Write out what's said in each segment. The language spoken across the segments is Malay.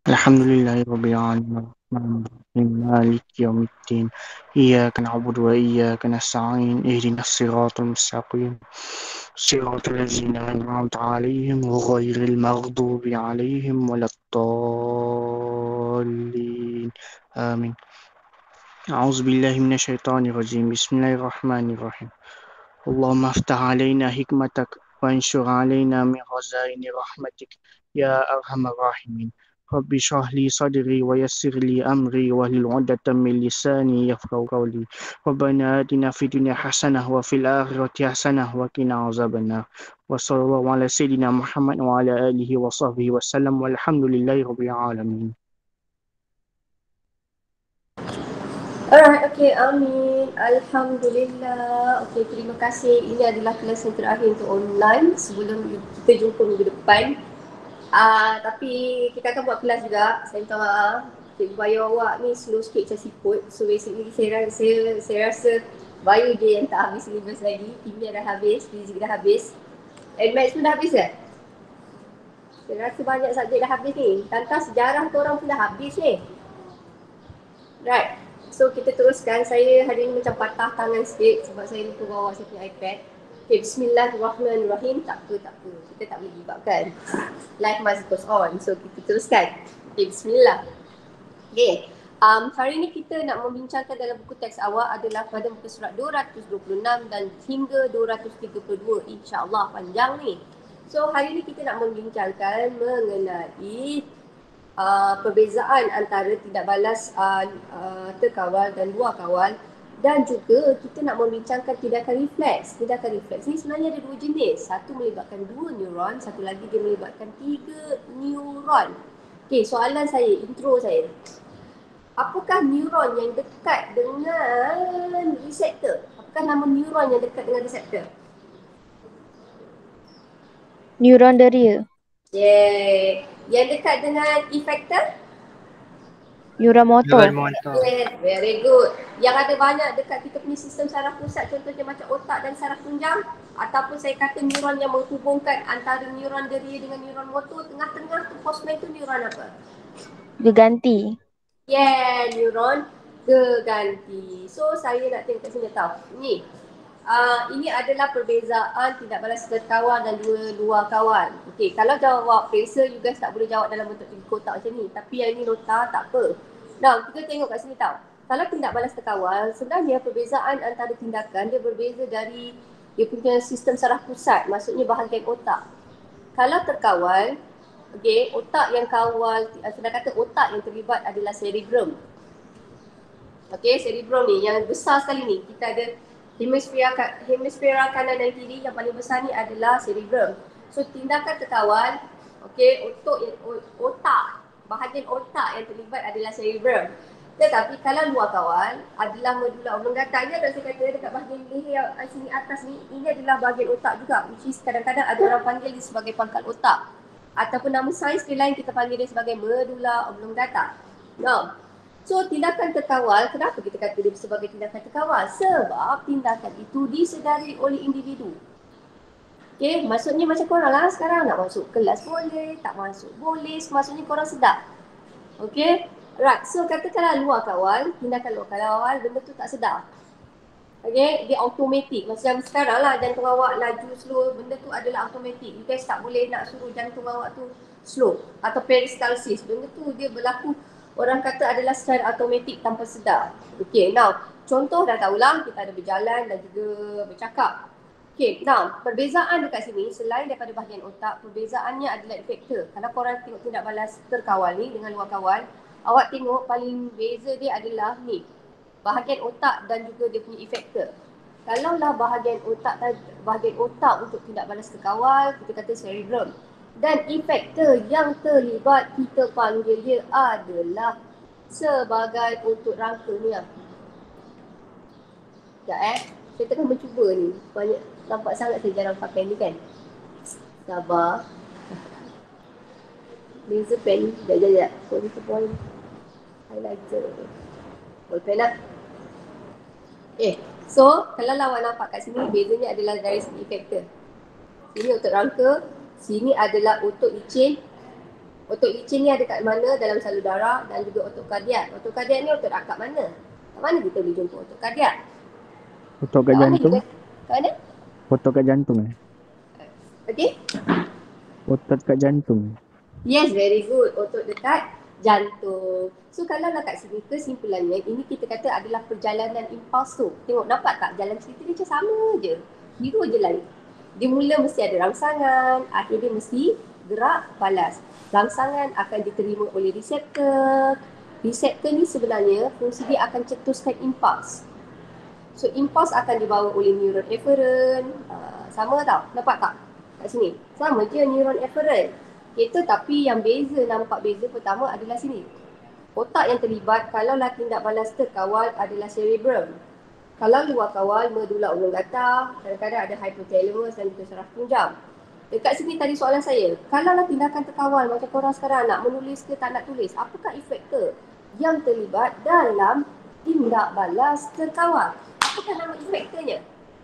الحمد لله رب العالمين الرحمن الرحيم مالك يوم الدين إياك نعبد وإياك نستعين اهدنا الصراط المستقيم صراط الذين أنعمت عليهم غير المغضوب عليهم ولا الضالين آمين. أعوذ بالله من الشيطان الرجيم بسم الله الرحمن الرحيم اللهم افتح علينا حكمتك وانشر علينا من خزائن رحمتك يا أرحم الراحمين. رب اشرح لي صدري ويسر لي أمري واحلل عقدة من لساني يفقهوا قولي. ربنا آتنا في الدنيا حسنة وفي الآخرة حسنة وقنا عذاب النار. وصلى الله على سيدنا محمد وعلى آله وصحبه وسلم والحمد لله رب العالمين. Alright, okay, amin. Alhamdulillah. Okay, terima kasih. Ini adalah kelas yang terakhir untuk online sebelum kita jumpa minggu depan. Tapi kita akan buat kelas juga. Saya minta maaf. Cikgu Bayu awak ni slow sikit macam siput. So basically saya rasa Bayu je yang tak habis syllabus lagi. Kimia dah habis, fizik dah habis. And maths pun dah habis ke? Saya rasa banyak subjek dah habis ni. Tentang sejarah korang pun dah habis ni. Right. So kita teruskan. Saya hari ni macam patah tangan sikit sebab saya lupa bawa saya punya iPad. Okay, bismillahirrahmanirrahim. Tak apa. Kita tak boleh give up kan. Life must goes on. So kita teruskan. Okay, bismillah. Okay. Hari ni kita nak membincangkan dalam buku teks awal adalah pada muka surat 226 dan hingga 232. InsyaAllah panjang ni. So hari ni kita nak membincangkan mengenai perbezaan antara tindak balas terkawal dan luar kawal, dan juga kita nak membincangkan tindakan refleks. Tindakan refleks ni sebenarnya ada dua jenis. Satu melibatkan 2 neuron, satu lagi dia melibatkan 3 neuron. Okey, soalan saya, intro saya. Apakah neuron yang dekat dengan reseptor? Apakah nama neuron yang dekat dengan reseptor? Neuron deria. Yeah. Yang dekat dengan effector? Neuron motor. Yeah, very good. Yang ada banyak dekat kita punya sistem saraf pusat, contohnya macam otak dan saraf tunjang, ataupun saya kata neuron yang menghubungkan antara neuron deria dengan neuron motor, tengah-tengah tu postman tu neuron apa? Geganti. Yeah, neuron geganti. So saya nak tengok kat sini tahu. Ini adalah perbezaan tindak balas terkawal dan luar kawal. Okey, kalau jawab preser, you guys tak boleh jawab dalam bentuk tiga kotak macam ni. Tapi yang ini nota tak apa. Now, kita tengok kat sini tahu. Kalau tindak balas terkawal, sebenarnya perbezaan antara tindakan dia berbeza dari dia punya sistem saraf pusat, maksudnya bahagian otak. Kalau terkawal, okey, otak yang kawal, saya kata otak yang terlibat adalah cerebrum. Okey, cerebrum ni yang besar sekali ni. Kita ada hemisfera kanan dan kiri, yang paling besar ni adalah cerebrum. So tindakan terkawal, okey, otak, bahagian otak yang terlibat adalah cerebrum. Tetapi kalau luar kawal adalah medulla oblongata. Ini adalah saya kata dekat bahagian leher sini atas ni, ini adalah bahagian otak juga, which is kadang-kadang ada orang panggil dia sebagai pangkal otak. Ataupun nama sains dia lain, kita panggil dia sebagai medulla oblongata. Now, so tindakan terkawal, kenapa kita kata dia sebagai tindakan terkawal? Sebab tindakan itu disedari oleh individu. Okay, maksudnya macam korang lah sekarang nak masuk kelas boleh, tak masuk boleh, maksudnya korang sedar. Okay, right. So katakanlah luar kawal, tindakan luar kawal, benda tu tak sedar. Okay, dia automatik. Macam sekarang lah jantung awak laju slow, benda tu adalah automatik. You guys tak boleh nak suruh jantung awak tu slow. Atau peristalsis, benda tu dia berlaku, orang kata adalah secara automatik tanpa sedar. Okay, now contoh dah tahulah, kita ada berjalan dan juga bercakap. Okay, now perbezaan dekat sini selain daripada bahagian otak, perbezaannya adalah efektor. Kalau korang tengok tindak balas terkawal ni dengan luar kawal, awak tengok paling beza dia adalah ni, bahagian otak dan juga dia punya efektor. Kalaulah bahagian otak untuk tindak balas terkawal, kita kata cerebrum. Dan efektor yang terlibat, kita panggil dia adalah sebagai untuk rangka ni lah. Sekejap saya tengah mencuba ni. Banyak, nampak sangat saya jarang pakai ni kan. Sabar. Laser pen. Sekejap. Point. Highlighter. Ballpen lah. So kalau awak nampak kat sini, bezanya adalah dari segi efektor. Sini untuk rangka, sini adalah untuk licin Otot licin ni ada kat mana? Dalam salur darah dan juga otot kardiak. Otot kardiak ni otot kat mana? Kat mana kita boleh jumpa otot kardiak? Otot kat Kat mana jantung. kita? Kat mana? Otot kat jantung. Okay? Otot kat jantung. Yes, very good. Otot dekat jantung. So kalau kat sini kesimpulannya, ini kita kata adalah perjalanan impuls tu. Tengok, nampak tak? Jalan cerita dia macam sama je. Biru je lain. Dia mula mesti ada rangsangan, akhir dia mesti gerak balas. Rangsangan akan diterima oleh reseptor. Reseptor ni sebenarnya fungsi dia akan cetuskan impuls. So impuls akan dibawa oleh neuron efferent. Sama tau, nampak tak? Kat sini. Sama je neuron efferent. Itu tapi yang beza, nampak beza pertama adalah sini. Otak yang terlibat kalaulah tindak balas terkawal adalah cerebrum. Kalau luar kawal, medulla oblongata, kadang-kadang ada hypothalamus dan juga saraf punjam. Dekat sini tadi soalan saya, kalaulah tindakan terkawal macam korang sekarang nak menulis ke tak nak tulis, apakah efektor yang terlibat dalam tindak balas terkawal? Apakah nama efektornya?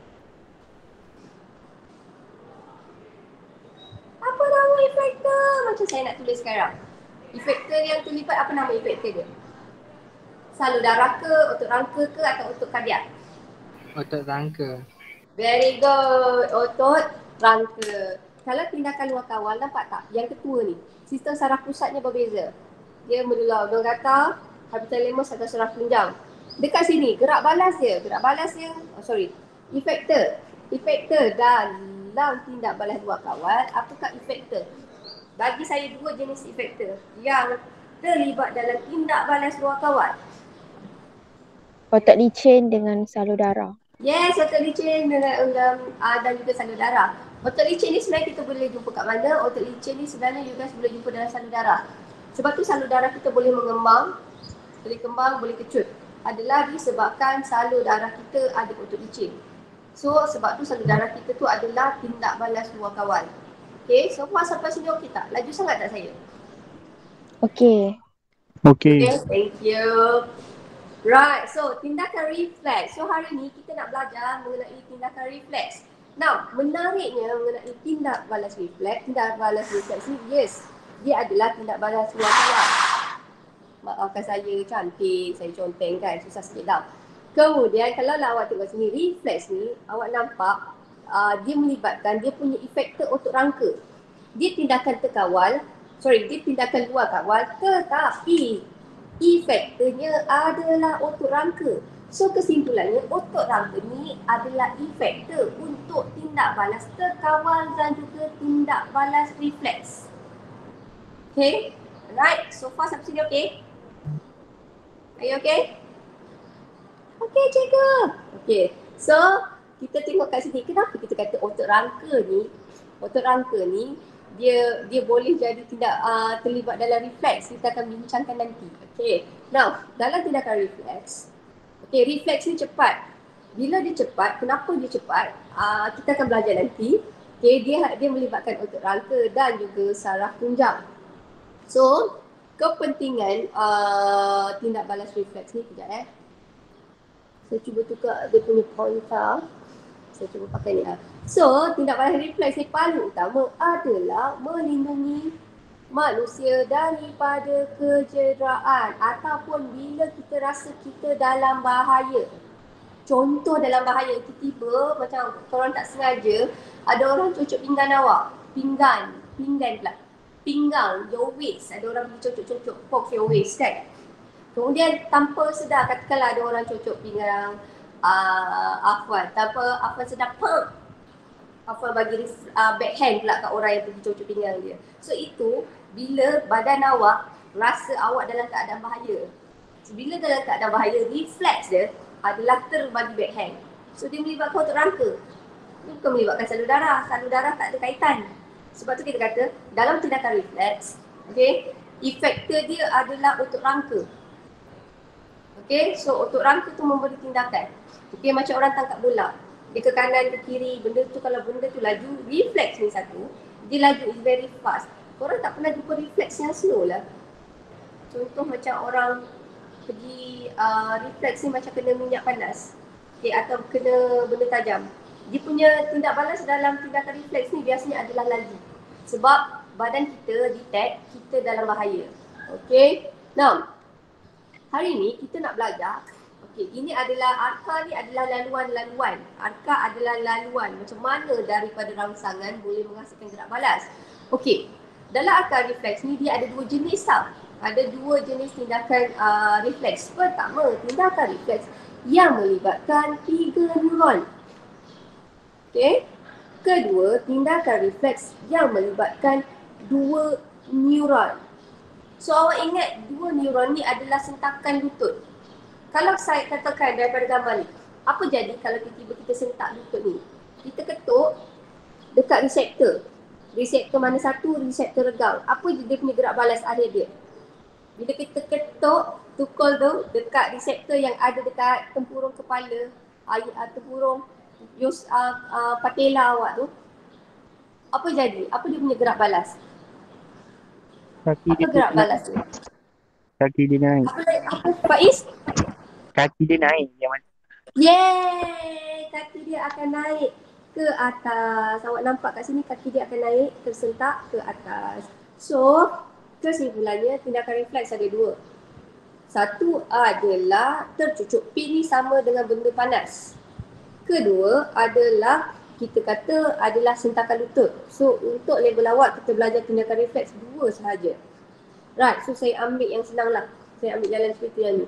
Apa nama efektor? Macam saya nak tulis sekarang. Efektor yang terlibat, apa nama efektor dia? Salur darah ke, otot rangka ke atau otot kardiak? Otot rangka. Very good. Otot rangka. Kalau tindakan luar kawal, nampak tak? Yang ketua ni, sistem saraf pusatnya berbeza. Dia medulla oblongata, hypothalamus atau saraf punjam. Dekat sini, gerak balas dia. Efektor. Efektor dalam tindak balas luar kawal, apakah efektor? Bagi saya dua jenis efektor yang terlibat dalam tindak balas luar kawal. Otot licin dengan salur darah. Yes, otot licin dan juga salur darah. Otot licin ni sebenarnya kita boleh jumpa kat mana? Otot licin ni sebenarnya you guys boleh jumpa dalam salur darah. Sebab tu salur darah kita boleh mengembang, boleh kecut. Adalah disebabkan salur darah kita ada otot licin. So sebab tu salur darah kita tu adalah tindak balas luar kawal. Okay, so far sampai sini okey tak? Laju sangat tak saya? Okey. Okay. Okay, thank you. Right, so tindakan refleks. So hari ni kita nak belajar mengenai tindakan refleks. Now, menariknya mengenai tindak balas refleks. Tindak balas refleks ni, yes, dia adalah tindak balas luar kawal. Maafkan saya cantik, saya conteng kan, susah sikit dah. Kemudian kalau awak tengok sini, refleks ni awak nampak dia melibatkan, dia punya efektor otot rangka. Dia tindakan dia tindakan luar kawal, tetapi efektornya adalah otot rangka. So kesimpulannya otot rangka ni adalah efektor untuk tindak balas terkawal dan juga tindak balas refleks. Okay, right, so far sampai sini okay? Are you okay? Okay, cikgu. Okay, so kita tengok kat sini, kenapa kita kata otot rangka ni dia boleh jadi terlibat dalam refleks. Kita akan bincangkan nanti. Okay, now dalam tindakan refleks, okay, refleks ni cepat. Bila dia cepat, kenapa dia cepat? Kita akan belajar nanti. Okay, dia melibatkan otot rangka dan juga saraf punjam. So kepentingan tindak balas refleks ni, kejap saya cuba tukar dia punya pointer. Saya cuba pakai ni So, tindak balas refleks ni paling utama adalah melindungi manusia daripada kecederaan ataupun bila kita rasa kita dalam bahaya. Contoh dalam bahaya, tiba-tiba macam korang tak sengaja ada orang cocok pinggan awak. Pinggang, your waist. Ada orang pergi cocok-cocok poke your waist kan. Kemudian tanpa sedar, katakanlah ada orang cocok pinggang Afwan. Tanpa Afwan sedar, Afwan bagi backhand pula kat orang yang pergi cocok pinggang dia. So itu bila badan awak rasa awak dalam keadaan bahaya. So, bila dalam keadaan bahaya, refleks dia adalah terbagi backhand. So dia melibatkan otot rangka. Dia bukan melibatkan salur darah. Salur darah tak ada kaitan. Sebab tu kita kata dalam tindakan refleks, okay, efektor dia adalah otot rangka. Okay, so otot rangka tu memberi tindakan. Okay, macam orang tangkap bola. Dia ke kanan, ke kiri, benda tu kalau benda tu laju, refleks ni satu, dia laju is very fast. Korang tak pernah jumpa refleks yang slow lah. Contoh macam orang pergi refleks ni macam kena minyak panas. Okay, atau kena benda tajam. Dia punya tindak balas dalam tindakan refleks ni biasanya adalah laju. Sebab badan kita detect kita dalam bahaya. Okay. Now, hari ni kita nak belajar. Okay, ini adalah arka ni adalah laluan-laluan. Arka adalah laluan macam mana daripada rangsangan boleh menghasilkan gerak balas. Okay, dalam arka refleks ni dia ada dua jenis tau. Ada dua jenis tindakan refleks. Pertama, tindakan refleks yang melibatkan 3 neuron. Okay. Kedua, tindakan refleks yang melibatkan 2 neuron. So awak ingat 2 neuron ni adalah sentakan lutut. Kalau saya katakan daripada gambar ni, apa jadi kalau tiba-tiba kita sentak lutut ni? Kita ketuk dekat reseptor. Reseptor mana satu? Reseptor regang. Apa dia punya gerak balas akhir dia? Bila kita ketuk tukul tu dekat reseptor yang ada dekat tempurung kepala, tempurung patella awak tu, apa jadi? Apa dia punya gerak balas? Kaki Apa dia gerak balas tu? Kaki dia naik. Apa Faiz? Kaki dia naik. Yeay! Kaki dia akan naik ke atas. Awak nampak kat sini kaki dia akan naik tersentak ke atas. So, kesimpulannya tindakan refleks ada 2. Satu adalah tercucuk pin ni sama dengan benda panas. Kedua adalah kita kata adalah sentakan lutut. So untuk level awak kita belajar tindakan refleks 2 sahaja. Right, so saya ambil yang senang lah. Saya ambil jalan seperti yang ni.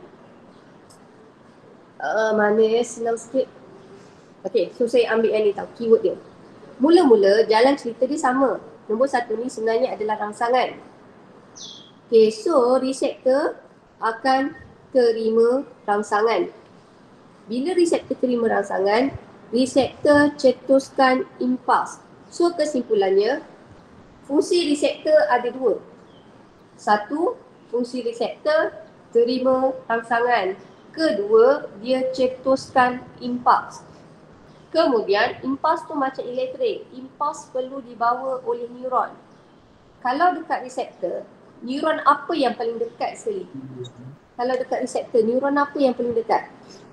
Mana ya senang sikit. Okay, so saya ambil yang ni tau, keyword dia. Mula-mula jalan cerita dia sama. Nombor 1 ni sebenarnya adalah rangsangan. Okay, so reseptor akan terima rangsangan. Bila reseptor terima rangsangan, reseptor cetuskan impuls. So kesimpulannya, fungsi reseptor ada 2. Satu, fungsi reseptor terima rangsangan. Kedua, dia cetuskan impuls. Kemudian, impuls tu macam elektrik. Impuls perlu dibawa oleh neuron. Kalau dekat reseptor, neuron apa yang paling dekat sekali? Kalau dekat reseptor, neuron apa yang paling dekat?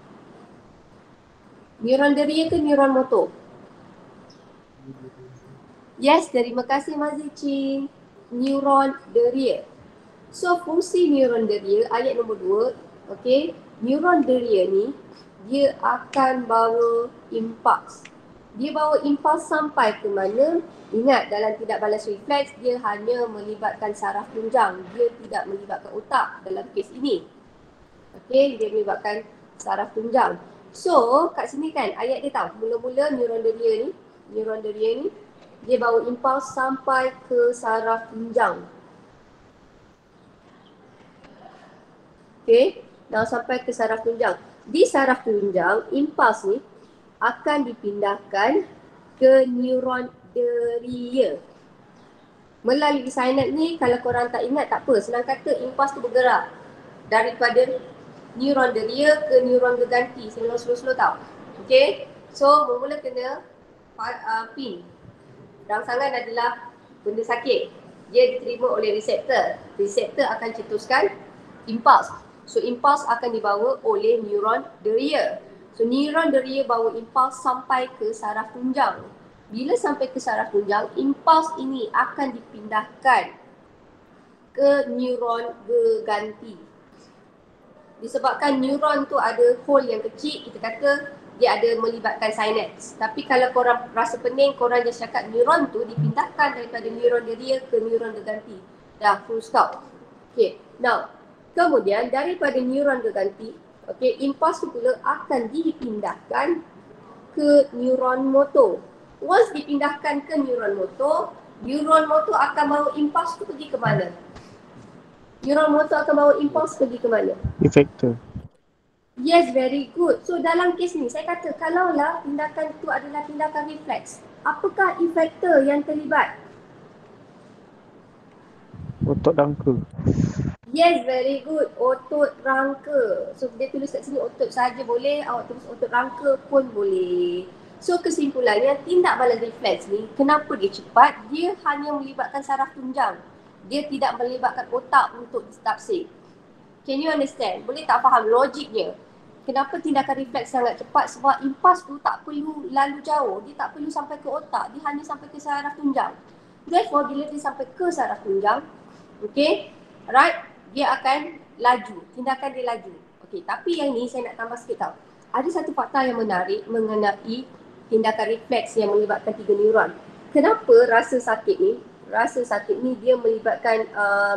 Neuron deria ke neuron motor? Yes, terima kasih Mazici. Neuron deria. So fungsi neuron deria ayat nombor 2, okey. Neuron deria ni dia akan bawa impuls. Dia bawa impuls sampai ke mana? Ingat dalam tindak balas refleks dia hanya melibatkan saraf tunjang. Dia tidak melibatkan otak dalam kes ini. Okey, dia melibatkan saraf tunjang. So, kat sini kan ayat dia tahu mula-mula neuron deria ni dia bawa impuls sampai ke saraf tunjang. Okey, dah sampai ke saraf tunjang. Di saraf tunjang, impuls ni akan dipindahkan ke neuron deria. Melalui sinapse ni, kalau korang tak ingat tak apa, senang kata impuls tu bergerak daripada neuron deria ke neuron gerganti. Saya ulang slow-slow tau. Okay, so mula kena pin. Rangsangan adalah benda sakit. Dia diterima oleh reseptor. Reseptor akan cetuskan impuls. So impuls akan dibawa oleh neuron deria. So neuron deria bawa impuls sampai ke saraf tunjang. Bila sampai ke saraf tunjang, impuls ini akan dipindahkan ke neuron gerganti. Disebabkan neuron tu ada hole yang kecil, kita kata dia ada melibatkan sinapse. Tapi kalau korang rasa pening, korang just cakap neuron tu dipindahkan daripada neuron deria ke neuron gerganti. Dah, full stop. Okay, now kemudian daripada neuron gerganti, okay, impuls tu pula akan dipindahkan ke neuron motor. Once dipindahkan ke neuron motor akan bawa impuls tu pergi ke mana? Neuron motor akan bawa impuls pergi ke mana? Effector. Yes, very good. So dalam kes ni saya kata kalaulah tindakan itu adalah tindakan refleks, apakah efektor yang terlibat? Otot rangka. Yes, very good. Otot rangka. So dia tulis kat sini otot saja boleh, awak tulis otot rangka pun boleh. So kesimpulannya tindak balas refleks ni kenapa dia cepat? Dia hanya melibatkan saraf tunjang. Dia tidak melibatkan otak untuk ditafsir. Can you understand? Boleh tak faham logiknya? Kenapa tindakan refleks sangat cepat? Sebab impuls tu tak perlu lalu jauh. Dia tak perlu sampai ke otak. Dia hanya sampai ke saraf tunjang. Therefore, bila dia sampai ke saraf tunjang, okay, right, dia akan laju, tindakan dia laju. Okay, tapi yang ni saya nak tambah sikit tau. Ada satu fakta yang menarik mengenai tindakan refleks yang melibatkan 3 neuron. Kenapa rasa sakit ni? Rasa sakit ni dia melibatkan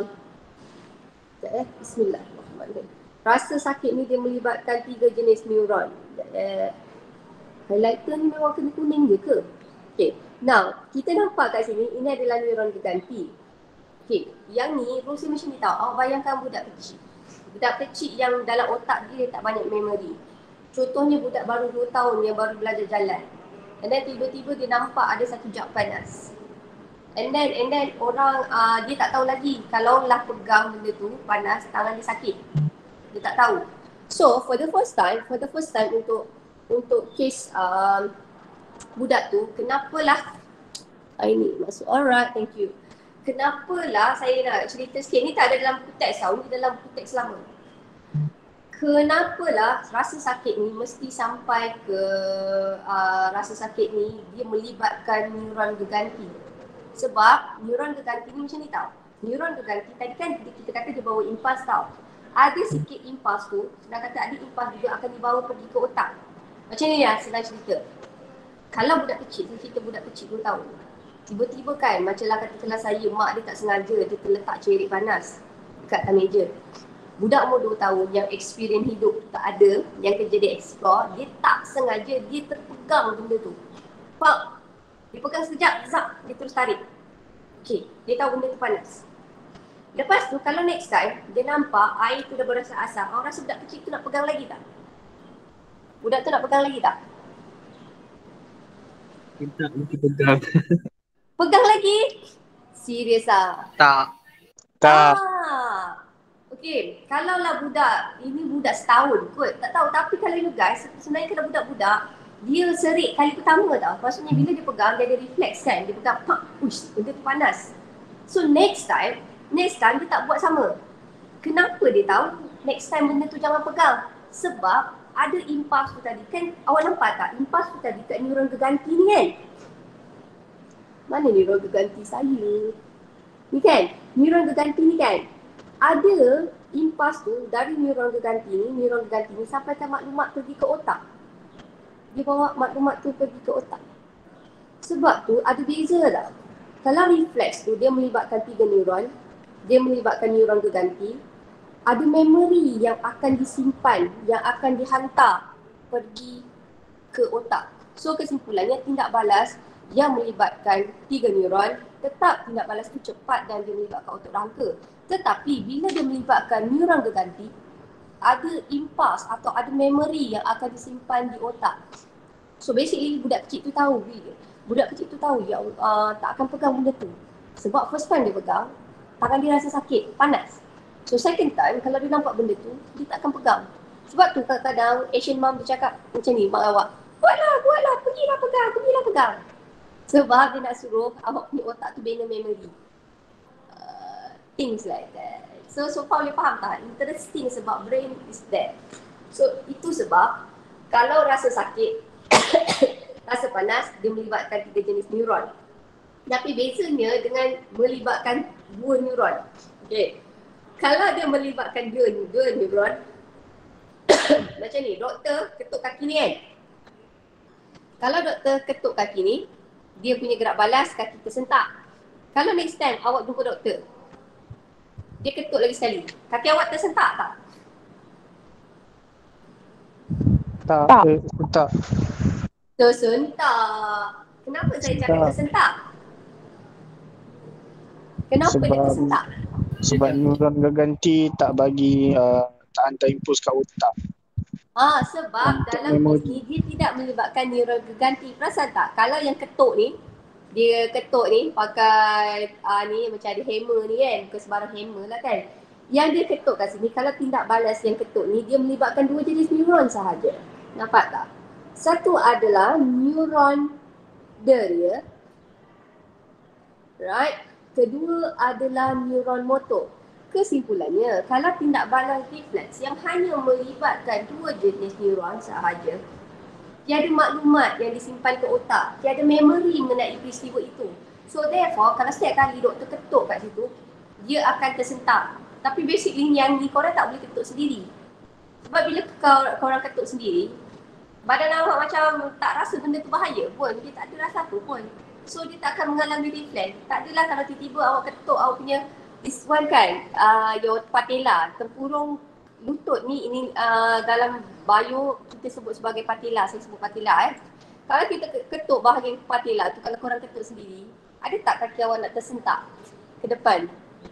Bismillahirrahmanirrahim. Rasa sakit ni dia melibatkan 3 jenis neuron. Highlighter ni memang kena kuning je ke? Okay. Now, kita nampak kat sini, ini adalah neuron berganti. Okay. Yang ni, fungsi macam ni tau. Awak bayangkan budak kecil. Budak kecil yang dalam otak dia tak banyak memori. Contohnya budak baru 2 tahun yang baru belajar jalan. And then tiba-tiba dia nampak ada satu jap panas. And then orang dia tak tahu lagi kalau lah pegang benda tu panas, tangan dia sakit. Dia tak tahu. So for the first time untuk kes budak tu, kenapalah ini masuk, alright, thank you. Kenapalah saya nak cerita sikit, ni tak ada dalam buku teks tau, ni dalam buku teks lama. Kenapalah rasa sakit ni mesti sampai ke rasa sakit ni dia melibatkan neuron berganti. Sebab neuron berganti ni macam ni tau. Neuron berganti tadi kan kita kata dia bawa impuls tau. Ada sikit impuls tu, senang kata ada impuls juga akan dibawa pergi ke otak. Macam ni lah senang cerita. Kalau budak kecil, saya cerita budak kecil 2 tahun. Tiba-tiba kan, macam lah katakanlah saya, mak dia tak sengaja, dia terletak cerik panas dekat atas meja. Budak umur 2 tahun yang experience hidup tak ada, yang kerja dia explore, dia tak sengaja, dia terpegang benda tu. Pak, dia pegang sekejap, zap, dia terus tarik. Okay, dia tahu benda tu panas. Lepas tu, kalau next time, dia nampak air tu dah berasa asam, orang rasa budak kecil tu nak pegang lagi tak? Budak tu nak pegang lagi tak? Tak mesti pegang. Pegang lagi? Serius ah? Tak. Okay, kalaulah budak, ini budak setahun kot, tak tahu. Tapi kalau you guys, sebenarnya kalau budak-budak, dia serik kali pertama tau. Maksudnya bila dia pegang, dia ada refleks kan. Dia pegang, pak, uish, benda tu panas. So next time dia tak buat sama. Kenapa dia tahu next time benda tu jangan pegang? Sebab ada impuls tu tadi. Kan awak nampak tak? Impuls tu tadi kat neuron berganti ni kan? Mana neuron berganti saya? Ni kan? Neuron berganti ni kan? Ada impuls tu dari neuron berganti ni sampaikan maklumat pergi ke otak. Dia bawa maklumat tu pergi ke otak. Sebab tu ada beza tau. Kalau refleks tu dia melibatkan 3 neuron, dia melibatkan neuron berganti, ada memori yang akan disimpan, yang akan dihantar pergi ke otak. So kesimpulannya tindak balas yang melibatkan 3 neuron, tetap tindak balas itu cepat dan dia melibatkan otak rangka. Tetapi bila dia melibatkan neuron berganti, ada impuls atau ada memori yang akan disimpan di otak. So basically budak kecil tu tahu, ya Allah, tak akan pegang benda tu. Sebab first time dia pegang, tangan dia rasa sakit, panas. So second time kalau dia nampak benda tu, dia tak akan pegang. Sebab tu kadang-kadang Asian mom dia cakap macam ni, mak awak, buatlah, pergilah pegang. Sebab dia nak suruh awak punya otak tu bina memory. Things like that. So far boleh faham tak? Interesting sebab brain is that. So itu sebab kalau rasa sakit, rasa panas, dia melibatkan 3 jenis neuron. Tapi bezanya dengan melibatkan 2 neuron. Okay. Kalau dia melibatkan 2 neuron, macam ni, doktor ketuk kaki ni kan. Kalau doktor ketuk kaki ni, dia punya gerak balas kaki tersentak. Kalau next time awak jumpa doktor, dia ketuk lagi sekali, kaki awak tersentak tak? Tak. Tersentak. Kenapa saya cakap tersentak? Kenapa dia tersentak? Sebab neuron berganti tak bagi tak hantar impuls kat otak. Sebab dalam kes ni dia tidak melibatkan neuron berganti. Perasan tak? Kalau yang ketuk ni, dia ketuk ni pakai ni macam ada hammer ni kan. Bukan sembarang hammer lah kan. Yang dia ketuk kat sini, kalau tindak balas yang ketuk ni, dia melibatkan 2 jenis neuron sahaja. Nampak tak? Satu adalah neuron deria. Right? Kedua adalah neuron motor. Kesimpulannya, kalau tindak balas refleks yang hanya melibatkan 2 jenis neuron sahaja, tiada maklumat yang disimpan ke otak, tiada memori mengenai peristiwa itu. So therefore, kalau setiap kali doktor ketuk kat situ, dia akan tersentak. Tapi basically yang ni korang tak boleh ketuk sendiri. Sebab bila korang ketuk sendiri, badan awak macam tak rasa benda tu bahaya pun. Dia tak ada rasa apa pun. So dia tak akan mengalami reflex. Tak adalah kalau tiba-tiba awak ketuk awak punya this one kan, your patella, tempurung lutut ni, ini dalam bio kita sebut sebagai patella. Saya sebut patella Kalau kita ketuk bahagian patella tu, kalau korang ketuk sendiri, ada tak kaki awak nak tersentak ke depan?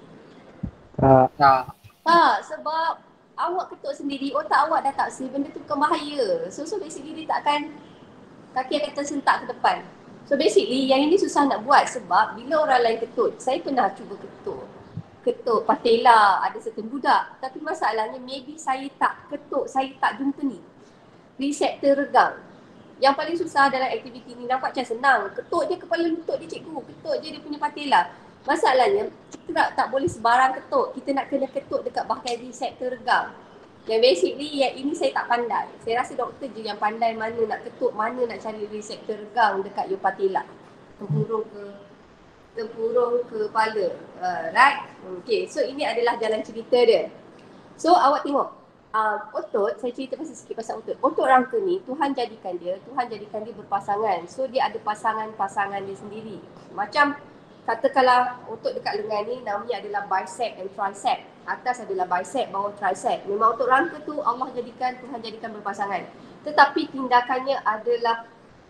Tak. Sebab awak ketuk sendiri, otak awak dah tak say benda tu bukan bahaya. So basically dia tak akan, kaki akan tersentak ke depan. So basically yang ini susah nak buat sebab bila orang lain ketuk, saya pernah cuba ketuk patella ada certain budak. Tapi masalahnya maybe saya tak ketuk, saya tak jumpa ni reseptor regang. Yang paling susah dalam aktiviti ni, nampak macam senang. Ketuk je kepala lutut dia cikgu, ketuk je dia punya patella. Masalahnya, kita tak boleh sebarang ketuk. Kita nak kena ketuk dekat bahagian reseptor regang. Yang basically, yang ini saya tak pandai. Saya rasa doktor je yang pandai mana nak ketuk, mana nak cari reseptor regang dekat your patella. Tempurung ke kepala. Right? Okay, so ini adalah jalan cerita dia. So, awak tengok. Otot, saya cerita sikit pasal otot. Otot rangka ni, Tuhan jadikan dia berpasangan. So, dia ada pasangan-pasangan dia sendiri. Macam katakanlah otot dekat lengan ni namanya adalah bicep and tricep. Atas adalah bicep, bawah tricep. Memang otot rangka tu Tuhan jadikan berpasangan. Tetapi tindakannya adalah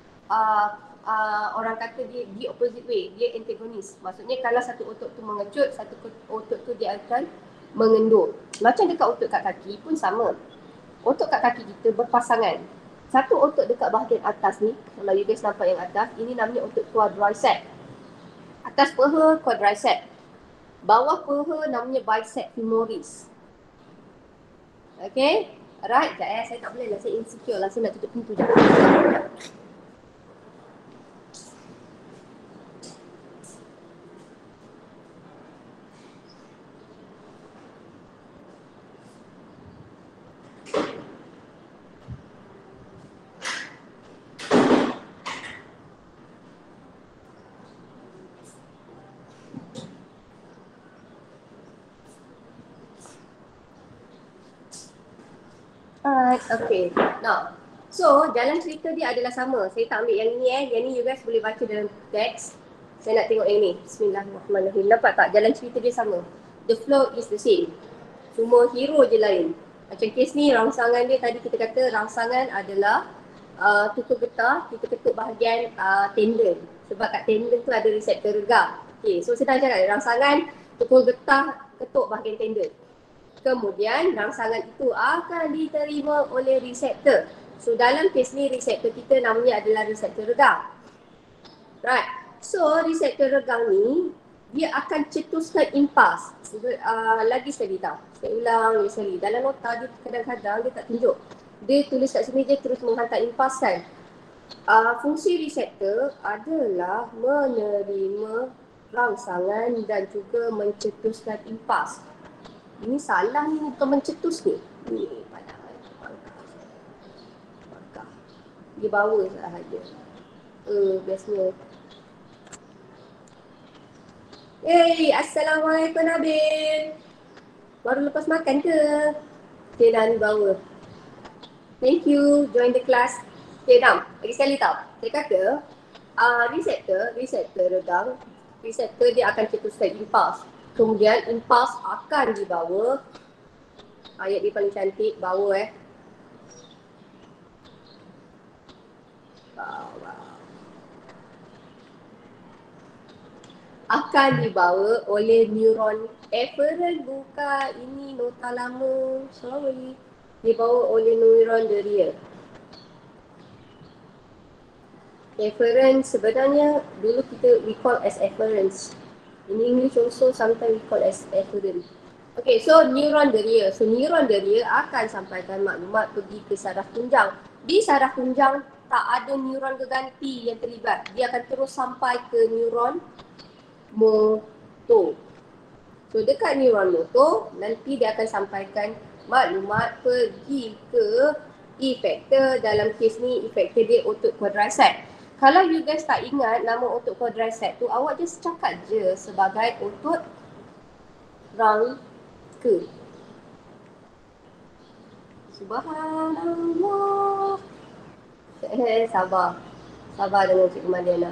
orang kata dia di opposite way, dia antagonis. Maksudnya kalau satu otot tu mengecut, satu otot tu dia akan mengendur. Macam dekat otot kat kaki pun sama. Otot kat kaki kita berpasangan. Satu otot dekat bahagian atas ni, kalau you guys nampak yang atas, ini namanya otot quadricep. Atas paha quadricep. Bawah paha namanya bicep femoris. Okay? Alright, sekejap saya tak boleh lah, saya insecure lah, saya nak tutup pintu je. Okay, now, so jalan cerita dia adalah sama. Saya tak ambil yang ni yang ni you guys boleh baca dalam teks. Saya nak tengok yang ni. Bismillahirrahmanirrahim. Nampak tak? Jalan cerita dia sama. The flow is the same. Cuma hero je lain. Macam kes ni, rangsangan dia tadi kita kata rangsangan adalah tutur getah, kita ketuk bahagian tendon. Sebab kat tendon tu ada reseptor regang. Okay, so senang cakap, rangsangan tutur getah ketuk bahagian tendon. Kemudian rangsangan itu akan diterima oleh reseptor. So dalam kes ni reseptor kita namanya adalah reseptor regang. Right. So reseptor regang ni dia akan cetuskan impas. Lagi sekali tau. Saya ulang lagi sekali. Dalam nota dia kadang-kadang dia tak tunjuk. Dia tulis kat sini dia terus menghantar impas kan. Fungsi reseptor adalah menerima rangsangan dan juga mencetuskan impas. Ini salah ni, bukan mencetus ni. Ni padahal bangkah. Dia bawa sahaja. Biasanya. Hey, Assalamualaikum Nabil. Baru lepas makan ke? Okay, dah ni bawa. Thank you, join the class. Okay, Dam. Lagi sekali tau. Saya kata, reseptor regang, reseptor dia akan cetuskan impas. Kemudian impas akan dibawa, ayat dia paling cantik, bawa bawa. Akan dibawa oleh neuron efferent, bukan, ini nota lama, sorry. Dibawa oleh neuron deria. Efferent sebenarnya dulu kita we call as efference. In English also sometimes we call as efferent. Okay, so neuron deria. So neuron deria akan sampaikan maklumat pergi ke saraf tunjang. Di saraf tunjang tak ada neuron geganti yang terlibat. Dia akan terus sampai ke neuron motor. So dekat neuron motor nanti dia akan sampaikan maklumat pergi ke efektor. Dalam kes ni efektor dia otot quadricep. Kalau you guys tak ingat nama otot quadriceps tu, awak just cakap je sebagai otot rangka. Subhanallah. Sabar. Sabar dengan Cikgu Madiana.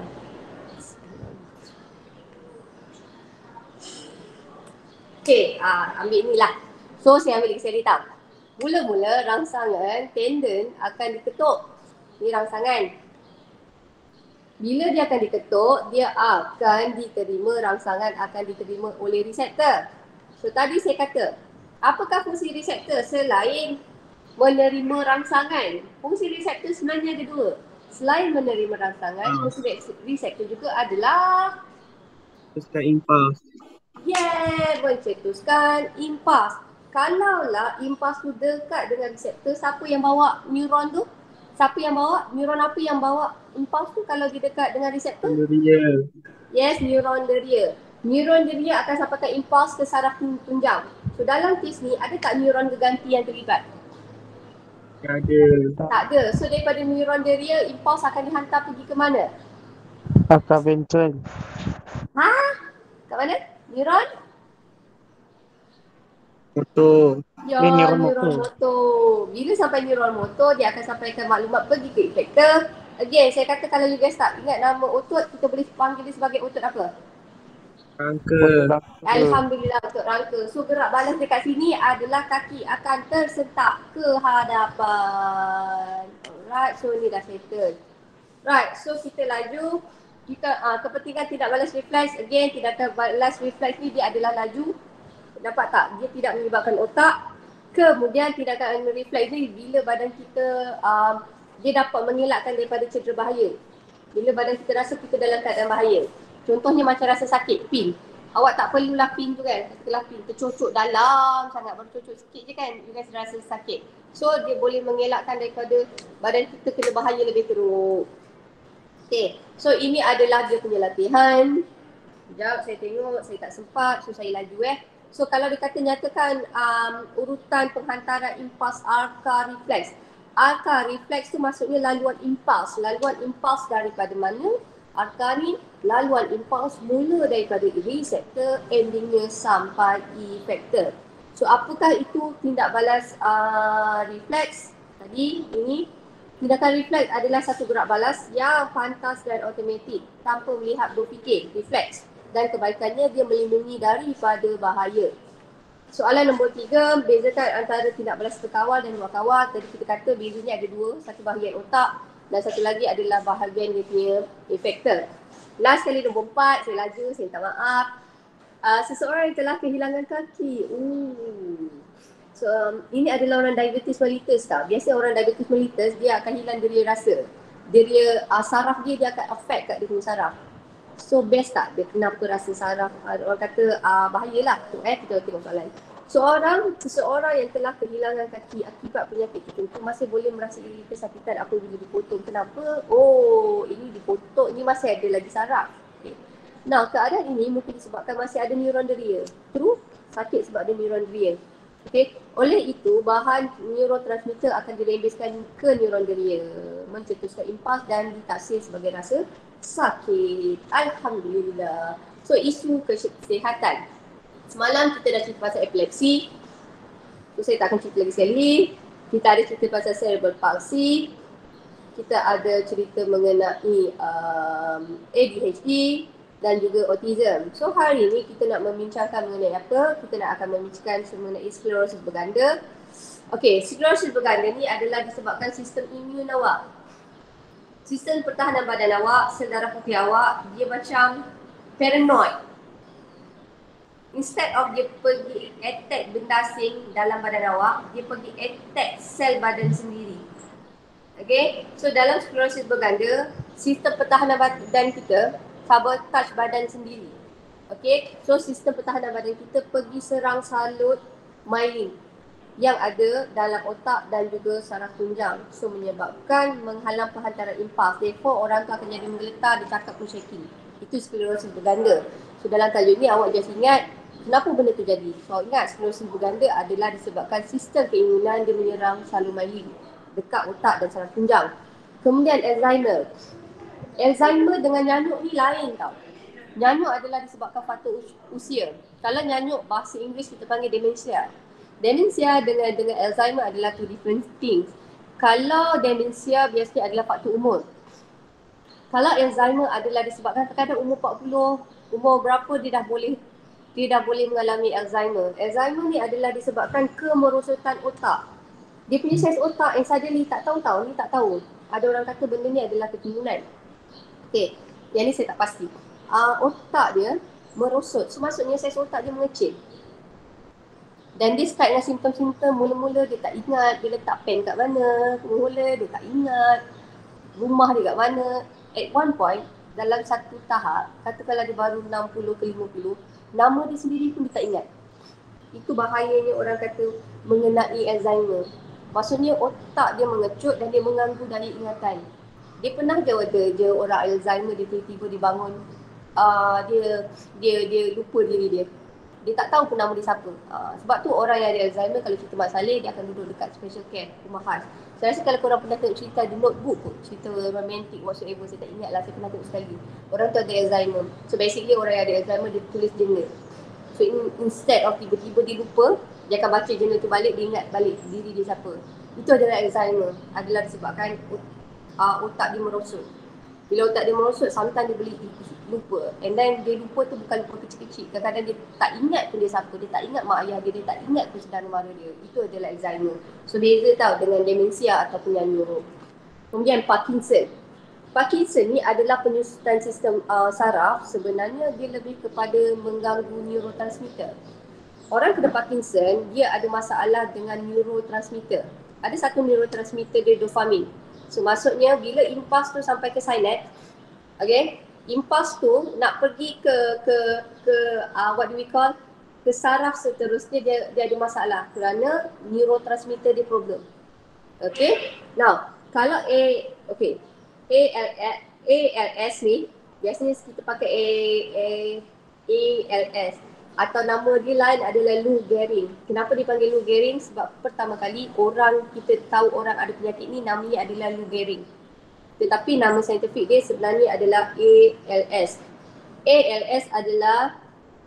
Okay, ambil ni lah. So, saya ambil lagi sekali tau. Mula-mula rangsangan tendon akan diketuk. Ni rangsangan. Bila dia akan diketuk, dia akan diterima, rangsangan akan diterima oleh reseptor. So, tadi saya kata, apakah fungsi reseptor selain menerima rangsangan? Fungsi reseptor sebenarnya ada dua. Selain menerima rangsangan, fungsi reseptor juga adalah Cetuskan impuls. mencetuskan impuls. Kalaulah impuls tu dekat dengan reseptor, siapa yang bawa neuron tu? Siapa yang bawa? Neuron apa yang bawa impuls tu kalau dia dekat dengan reseptor? Deria. Yes, neuron deria. Neuron deria akan sampaikan impuls ke saraf tunjang. So dalam kes ni, ada tak neuron geganti yang terlibat? Ada. Tak ada. So daripada neuron deria, impuls akan dihantar pergi ke mana? Akar ventral. Kat mana? Neuron? Motor. Ya, neuron neuron motor. Bila sampai neuron motor, dia akan sampaikan maklumat pergi ke efektor. Again, saya kata kalau you guys tak ingat nama otot, kita boleh panggil dia sebagai otot apa? Rangka. Alhamdulillah, otot rangka. So gerak balas dekat sini adalah kaki akan tersentak ke hadapan. Alright, so ni dah settle. Right, so kita laju. Kita kepentingan tidak balas reflex. Again, tindakan balas reflex ni dia adalah laju. Dapat tak? Dia tidak menyebabkan otak. Kemudian tindakan reflex ni bila badan kita dia dapat mengelakkan daripada cedera bahaya. Bila badan kita rasa kita dalam keadaan bahaya. Contohnya macam rasa sakit, pin. Awak tak perlulah pin tu kan. Setelah pin tercocok dalam sangat, baru cocok sikit je kan, you guys rasa sakit. So dia boleh mengelakkan daripada badan kita kena bahaya lebih teruk. Okay, so ini adalah dia punya latihan. Sekejap saya tengok, saya tak sempat, so saya laju So kalau dia kata nyatakan urutan penghantaran impuls arka reflex. Arka reflex tu maksudnya laluan impuls. Laluan impuls daripada mana? Arka ni laluan impuls mula daripada reseptor, endingnya sampai efektor. So apakah itu tindak balas reflex? Tadi ini tindakan reflex adalah satu gerak balas yang pantas dan automatik tanpa melihat berfikir, reflex. Dan kebaikannya dia melindungi daripada bahaya. Soalan nombor 3, bezakan antara tindak balas terkawal dan luar kawal. Tadi kita kata bezanya ada dua, satu bahagian otak dan satu lagi adalah bahagian dia punya efektor. Last kali nombor 4, saya laju, saya minta maaf. Seseorang yang telah kehilangan kaki. So ini adalah orang diabetes mellitus tau. Biasa orang diabetes mellitus dia akan hilang deria rasa. Deria saraf dia akan affect kat dia punya saraf. So best tak dia kenapa rasa saraf, orang kata bahayalah tu kita tengok soalan. Seseorang yang telah kehilangan kaki akibat penyakit tertentu masih boleh merasai kesakitan apabila dipotong. Kenapa? Oh, ini dipotong, ini masih ada lagi saraf. Okay. Nah, keadaan ini mungkin disebabkan masih ada neuron deria. True? Sakit sebab ada neuron deria. Okay. Oleh itu, bahan neurotransmitter akan dirembeskan ke neuron deria, mencetuskan impuls dan ditaksir sebagai rasa sakit. Alhamdulillah. So isu kesihatan. Semalam kita dah cerita pasal epilepsi. So saya tak akan cerita lagi sekali. Kita ada cerita pasal cerebral palsy. Kita ada cerita mengenai ADHD dan juga autism. So hari ini kita nak membincangkan mengenai apa? Kita nak akan membincangkan mengenai sklerosis berganda. Okey, sklerosis berganda ni adalah disebabkan sistem imun awak. Sistem pertahanan badan awak, sel darah putih awak, dia macam paranoid. Instead of dia pergi attack benda asing dalam badan awak, dia pergi attack sel badan sendiri. Okay, so dalam sklerosis berganda, sistem pertahanan badan kita sabotage badan sendiri. Okay, so sistem pertahanan badan kita pergi serang salut myelin yang ada dalam otak dan juga saraf tunjang. So menyebabkan menghalang penghantaran impuls. Therefore orang tu akan jadi menggeletar, dia cakap pun shaking. Itu sklerosis berganda. So dalam tajuk ni awak just ingat kenapa benda tu jadi. So ingat sklerosis berganda adalah disebabkan sistem keimunan dia menyerang salut myelin dekat otak dan saraf tunjang. Kemudian Alzheimer. Alzheimer dengan nyanyuk ni lain tau. Nyanyuk adalah disebabkan faktor usia. Kalau nyanyuk bahasa Inggeris kita panggil demensia. Demensia dengan Alzheimer adalah two different things. Kalau demensia biasanya adalah faktor umur. Kalau Alzheimer adalah disebabkan terkadang umur 40, umur berapa dia dah boleh mengalami Alzheimer. Alzheimer ni adalah disebabkan kemerosotan otak. Dia punya saiz otak yang suddenly tak tahu. Ada orang kata benda ni adalah keturunan. Okey, yang ni saya tak pasti. Otak dia merosot. So maksudnya saiz otak dia mengecil. Dan dia start dengan simptom-simptom. Mula-mula dia tak ingat dia letak pen kat mana. Mula-mula dia tak ingat rumah dia kat mana. At one point, dalam satu tahap, katakanlah dia baru 60 ke 50, nama dia sendiri pun dia tak ingat. Itu bahayanya orang kata mengenai Alzheimer. Maksudnya otak dia mengecut dan dia mengganggu daya ingatan. Dia pernah je orang Alzheimer dia tiba-tiba dibangun, dia lupa diri dia. Dia tak tahu pun nama dia siapa. Sebab tu orang yang ada Alzheimer kalau cerita Mak Saleh dia akan duduk dekat special care, rumah khas. Saya rasa kalau korang pernah tengok cerita di Notebook pun, cerita romantic whatsoever, saya tak ingat lah, saya pernah tengok sekali. Orang tu ada Alzheimer. So basically orang yang ada Alzheimer dia tulis journal. So instead of tiba-tiba dia lupa, dia akan baca journal tu balik, dia ingat balik diri dia siapa. Itu adalah Alzheimer. Adalah disebabkan otak dia merosot. Bila otak dia merosot, sometimes dia boleh lupa. And then dia lupa tu bukan lupa kecil-kecil. Kadang-kadang dia tak ingat pun dia siapa. Dia tak ingat mak ayah dia tak ingat pun saudara mara dia. Itu adalah Alzheimer. So beza tau dengan demensia ataupun nyanyuk. Kemudian Parkinson. Parkinson ni adalah penyusutan sistem saraf. Sebenarnya dia lebih kepada mengganggu neurotransmitter. Orang kena Parkinson, dia ada masalah dengan neurotransmitter. Ada satu neurotransmitter dia dopamin. So maksudnya bila impuls tu sampai ke synapse, okay, impuls tu nak pergi ke what do we call, ke saraf seterusnya dia ada masalah kerana neurotransmitter dia problem. Okay, now kalau ALS ni biasanya kita pakai ALS atau nama dia lain adalah Lou Gehrig. Kenapa dipanggil Lou Gehrig? Sebab pertama kali kita tahu orang ada penyakit ni namanya adalah Lou Gehrig. Tetapi nama saintifik dia sebenarnya adalah ALS. ALS adalah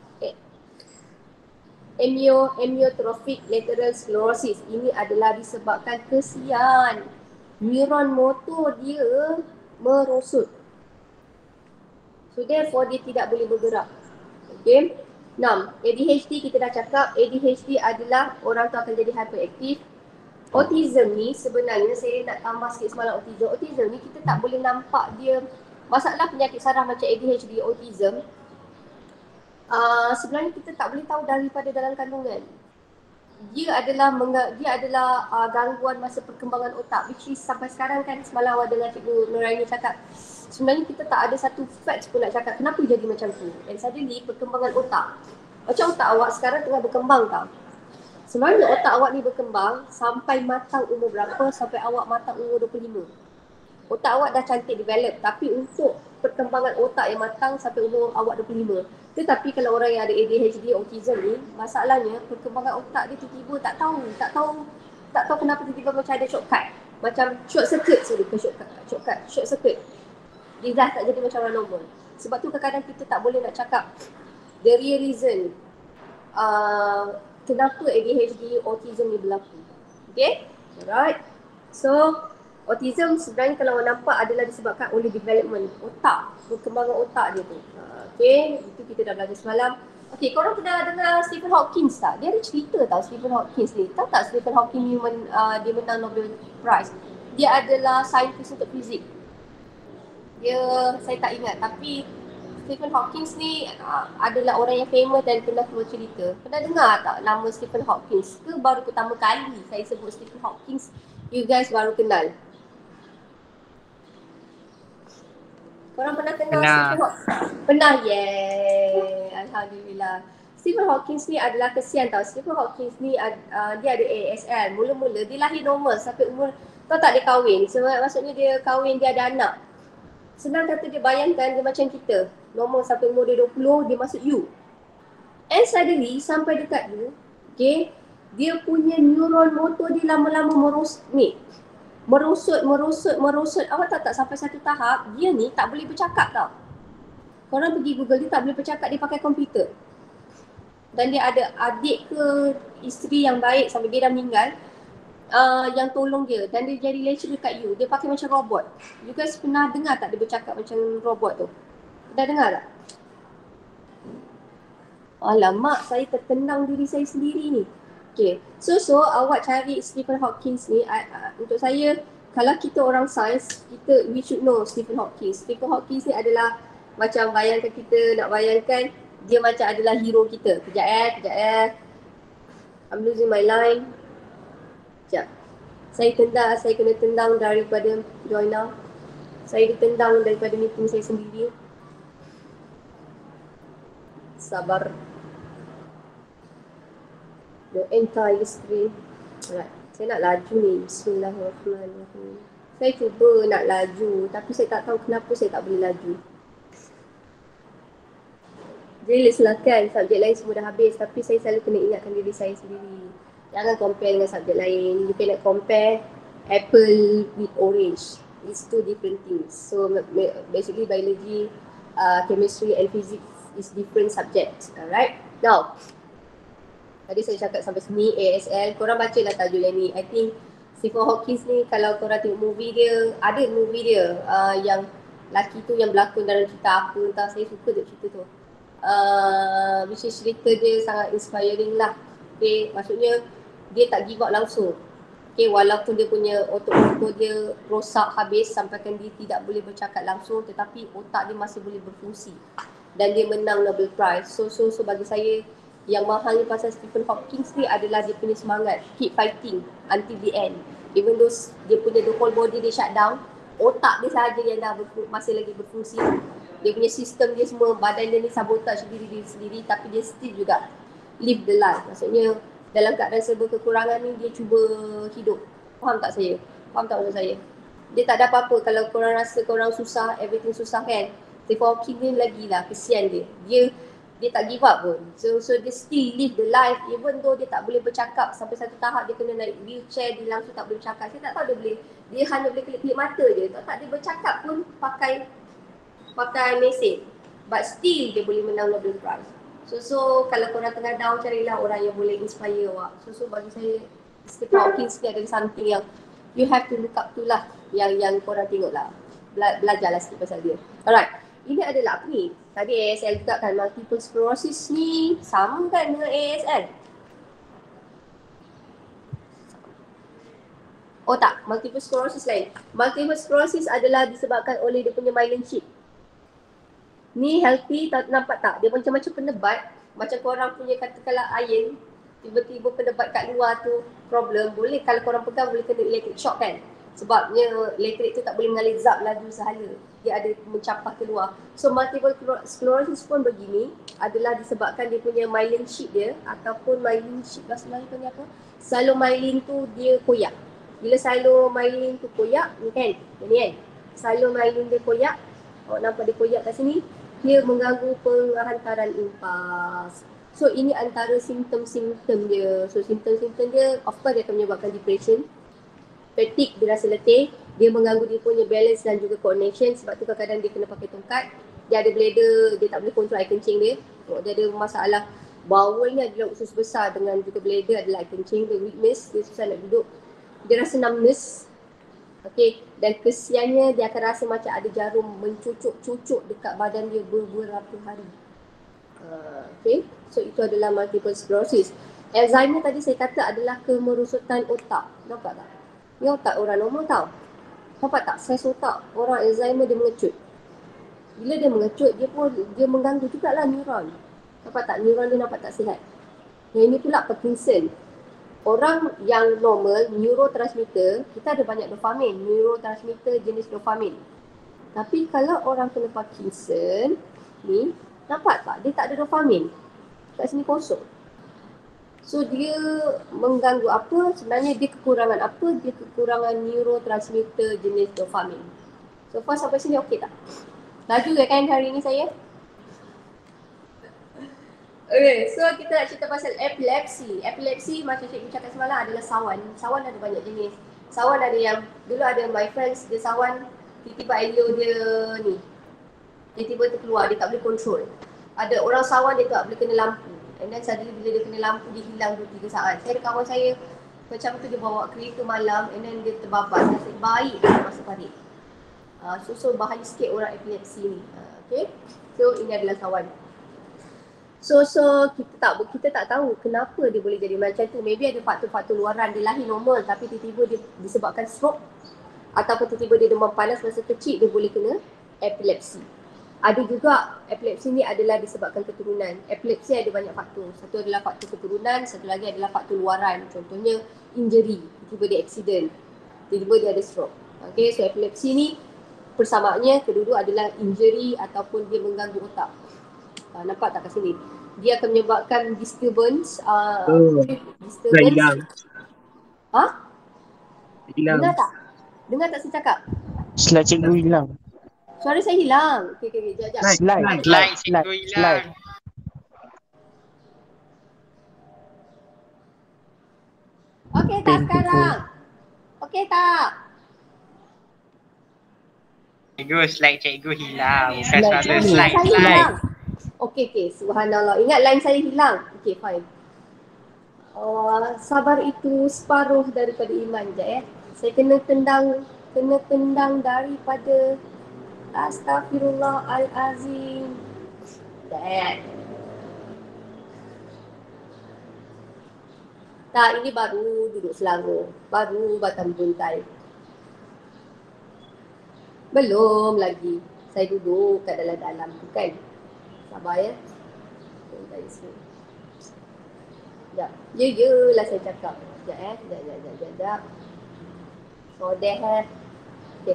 amyotrophic lateral sclerosis. Ini adalah disebabkan kesian neuron motor dia merosot. So therefore dia tidak boleh bergerak. Okay. 6. ADHD kita dah cakap. ADHD adalah orang tu akan jadi hyperaktif. Autism ni sebenarnya saya nak tambah sikit semalam autism. Autism ni kita tak boleh nampak dia. Masalah penyakit saraf macam ADHD, autism. Sebenarnya kita tak boleh tahu daripada dalam kandungan. Dia adalah gangguan masa perkembangan otak, which is sampai sekarang kan semalam awal dengan Cikgu Nuraini cakap sebenarnya kita tak ada satu facts pun nak cakap kenapa jadi macam tu. And suddenly perkembangan otak, macam otak awak sekarang tengah berkembang tau. Sebenarnya otak awak ni berkembang sampai matang umur berapa? Sampai awak matang umur 25. Otak awak dah cantik develop, tapi untuk perkembangan otak yang matang sampai umur awak 25. Tetapi kalau orang yang ada ADHD, autism ni, masalahnya perkembangan otak dia tiba-tiba tak tahu kenapa tiba-tiba macam ada shortcut. Macam short circuit short circuit. Dia dah tak jadi macam orang normal. Sebab tu kadang-kadang kita tak boleh nak cakap the real reason kenapa ADHD, autism ni berlaku. Okay? Alright. So, autism sebenarnya kalau orang nampak adalah disebabkan oleh development otak, perkembangan otak dia tu. Okay, itu kita dah belajar semalam. Okay, korang pernah dengar Stephen Hawking tak? Dia ada cerita tau Stephen Hawking ni. Tahu tak Stephen Hawking dia menang Nobel Prize? Dia adalah saintis untuk fizik. Saya tak ingat, tapi Stephen Hawking ni adalah orang yang famous dan pernah keluar cerita. Pernah dengar tak nama Stephen Hawking? Ke baru pertama kali saya sebut Stephen Hawking, you guys baru kenal? Korang pernah kenal Stephen Hawking? Pernah, yay. Alhamdulillah. Stephen Hawking ni adalah kesian tau. Stephen Hawking ni dia ada ASL. Mula-mula dia lahir normal sampai umur, tahu tak dia kahwin. Maksudnya dia kahwin, dia ada anak. Senang kata dia bayangkan dia macam kita. Normal sampai umur dia 20, dia masuk U. And suddenly sampai dekat U, okay, dia punya neuron motor dia lama-lama merosot ni. merosot. Awak tahu tak sampai satu tahap dia ni tak boleh bercakap tau. Korang pergi Google, dia tak boleh bercakap, dia pakai komputer. Dan dia ada adik ke isteri yang baik sampai dia dah meninggal, yang tolong dia, dan dia jadi lecturer dekat U. Dia pakai macam robot. You guys pernah dengar tak dia bercakap macam robot tu? Dah dengar tak? Alamak, saya tertenang diri saya sendiri ni. Okay, so awak cari Stephen Hawking ni. Untuk saya, kalau kita orang sains, we should know Stephen Hawking. Stephen Hawking ni adalah macam bayangkan kita nak bayangkan dia macam adalah hero kita. Kejap. I'm losing my line. Sekejap. Saya kena tendang daripada Joina. Saya ditendang daripada meeting saya sendiri. Sabar. The entire screen. Alright. Saya nak laju ni. Bismillahirrahmanirrahim. Saya cuba nak laju tapi saya tak tahu kenapa saya tak boleh laju. Jadi silakan, subjek lain semua dah habis tapi saya selalu kena ingatkan diri saya sendiri. Jangan compare dengan subjek lain. You cannot compare apple with orange. It's two different things. So basically biology, chemistry and physics is different subjects. Alright. Now, tadi saya cakap sampai sini ASL. Korang bacalah tajuk yang ni. I think Stephen Hawking ni kalau korang tengok movie dia, ada movie dia yang lelaki tu yang berlakon dalam cerita apa entah, saya suka dia cerita tu. Which is cerita dia sangat inspiring lah. Okay, maksudnya dia tak give up langsung. Okay, walaupun dia punya otot-otot dia rosak habis sampaikan dia tidak boleh bercakap langsung, tetapi otak dia masih boleh berfungsi. Dan dia menang Nobel Prize. So bagi saya yang mahalnya pasal Stephen Hawking ni adalah dia punya semangat, keep fighting until the end. Even though dia punya the whole body dia shut down, otak dia sahaja yang dah masih lagi berfungsi. Dia punya sistem dia semua, badan dia ni sabotage diri sendiri tapi dia still juga live the life. Maksudnya dalam keadaan serba kekurangan ni dia cuba hidup. Faham tak saya? Faham tak maksud saya? Dia tak ada apa-apa. Kalau korang rasa korang susah, everything susah kan, Stephen Hawking ni lagi lah, kesian dia. Dia tak give up pun. So dia still live the life even though dia tak boleh bercakap. Sampai satu tahap dia kena naik wheelchair, dia langsung tak boleh bercakap. Saya tak tahu dia boleh, dia hanya boleh kelip-kelip mata je. Tak dia bercakap pun pakai mesin. But still dia boleh menang Nobel Prize. So kalau korang tengah down, carilah orang yang boleh inspire awak. So bagi saya Stephen Hawking ni adalah something yang you have to look up to lah. Yang korang tengok lah. Belajarlah sikit pasal dia. Alright. Ini adalah apa ni? Tadi ASL juga kan, multiple sclerosis ni sama kan dengan ASL? Oh tak, multiple sclerosis lain. Multiple sclerosis adalah disebabkan oleh dia punya myelin sheath. Ni healthy, nampak tak? Dia macam-macam penebat. Macam korang punya katakanlah iron, tiba-tiba penebat kat luar tu problem. Boleh kalau korang pegang boleh kena electric shock kan? Sebabnya elektrik tu tak boleh mengalir zap laju sahala. Dia ada mencapah keluar. So multiple sclerosis pun begini adalah disebabkan dia punya myelin sheath dia ataupun myelin sheath bahasa Melayu panggil apa? Salomyelin tu dia koyak. Bila salomyelin tu koyak, ni kan? Ni kan? Salomyelin dia koyak. Awak nampak dia koyak kat sini. Dia mengganggu penghantaran impuls. So ini antara simptom-simptom dia. So simptom-simptom dia of course dia akan menyebabkan depression. Fatigue, dia rasa letih, dia mengganggu dia punya balance dan juga coordination. Sebab tu kadang-kadang dia kena pakai tongkat. Dia ada bladder, dia tak boleh kontrol air kencing dia. Dia ada masalah bowelnya adalah usus besar dengan juga bladder adalah air kencing. Dia weakness, dia susah nak duduk. Dia rasa numbness. Okay, dan kesiannya dia akan rasa macam ada jarum mencucuk-cucuk dekat badan dia beberapa hari. Okay, so itu adalah multiple sclerosis. Alzheimer tadi saya kata adalah kemerosotan otak. Nampak tak? Ni otak orang normal tau. Nampak tak? Saiz otak orang Alzheimer dia mengecut. Bila dia mengecut, dia mengganggu jugalah neuron. Nampak tak? Neuron dia nampak tak sihat. Yang ini pula Parkinson. Orang yang normal, neurotransmitter, kita ada banyak dopamin. Neurotransmitter jenis dopamin. Tapi kalau orang kena Parkinson, ni, nampak tak? Dia tak ada dopamin. Kat sini kosong. So dia mengganggu apa? Sebenarnya dia kekurangan apa? Dia kekurangan neurotransmitter jenis dopamin. So far sampai sini okey tak? Laju ke kan hari ni saya? Okay, so kita nak cerita pasal epilepsi. Epilepsi macam cikgu cakap semalam adalah sawan. Sawan ada banyak jenis. Sawan ada yang, dulu ada my friends, dia sawan, tiba-tiba elio dia ni, tiba-tiba terkeluar, dia tak boleh control. Ada orang sawan dia tak boleh kena lampu. And then suddenly bila dia kena lampu, dia hilang 2-3 saat. Saya ada kawan saya, macam tu dia bawa kereta malam and then dia terbabas. Nasib baik dia masuk parit. So bahaya sikit orang epilepsi ni. Okay. So ini adalah sawan. So kita tak tahu kenapa dia boleh jadi macam tu. Maybe ada faktor-faktor luaran, dia lahir normal tapi tiba-tiba dia disebabkan stroke ataupun tiba-tiba dia demam panas masa kecil, dia boleh kena epilepsi. Ada juga epilepsi ni adalah disebabkan keturunan. Epilepsi ada banyak faktor. Satu adalah faktor keturunan, satu lagi adalah faktor luaran. Contohnya injury, tiba-tiba dia accident, tiba-tiba dia ada stroke. Okay, so epilepsi ni persamaannya kedua-dua adalah injury ataupun dia mengganggu otak. Nampak tak kat sini? Dia akan menyebabkan disturbance. Disturbance. Hilang. Hilang. Dengar tak? Dengar tak saya cakap? Slide cikgu hilang. Suara saya hilang. Okay, jap. Slide cikgu hilang. Okay tak sekarang? Okay tak? Cikgu, slide cikgu hilang. Bukan Slide suara cikgu. slide. Saya hilang. Okay, subhanallah. Ingat line saya hilang. Okay, fine. Sabar itu separuh daripada iman. Sekejap saya kena tendang daripada Astaghfirullahalazim. Sekejap Tak, ini baru duduk Selangor. Baru Batam Buntai. Belum lagi. Saya duduk kat dalam-dalam tu kan. Sabar ya. Sekejap. Yelah saya cakap. Sekejap. Sodeh Okay.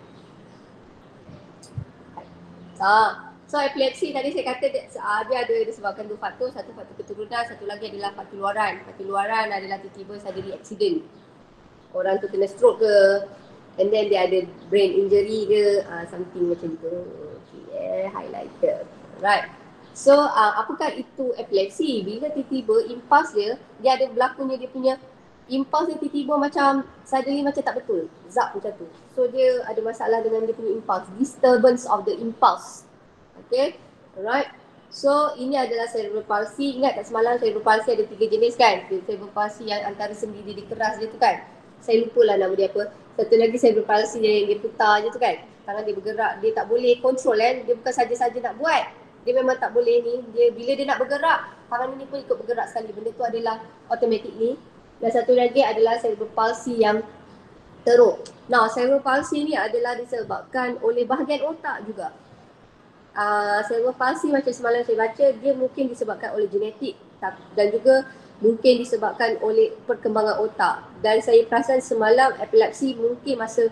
So epilepsi tadi saya kata dia ada disebabkan dua faktor. Satu faktor keturunan, satu lagi adalah faktor luaran. Faktor luaran adalah tiba-tiba suddenly accident. Orang tu kena stroke ke, and then dia ada brain injury ke, something macam tu. Okay, highlighter. Right. So apakah itu epilepsi? Bila tiba-tiba impuls dia ada berlakunya dia punya impuls dia tiba-tiba macam suddenly macam tak betul. Zap macam tu. So dia ada masalah dengan dia punya impuls. Disturbance of the impulse. Okay. Alright. So ini adalah cerebral palsy. Ingat tak semalam cerebral palsy ada 3 jenis kan? Cerebral palsy yang antara sendi dia keras je tu kan? Saya lupa lah nama dia apa. Satu lagi cerebral palsy yang dia putar je tu kan? Tangan dia bergerak, dia tak boleh control kan? Dia bukan saja-saja nak buat. Dia memang tak boleh ni. Bila dia nak bergerak, tangan ni pun ikut bergerak sekali. Benda tu adalah automatically. Dan satu lagi adalah cerebral palsy yang teruk. Nah, cerebral palsy ni adalah disebabkan oleh bahagian otak juga. Cerebral palsy macam semalam saya baca, dia mungkin disebabkan oleh genetik dan juga mungkin disebabkan oleh perkembangan otak. Dan saya perasan semalam epilepsi mungkin masa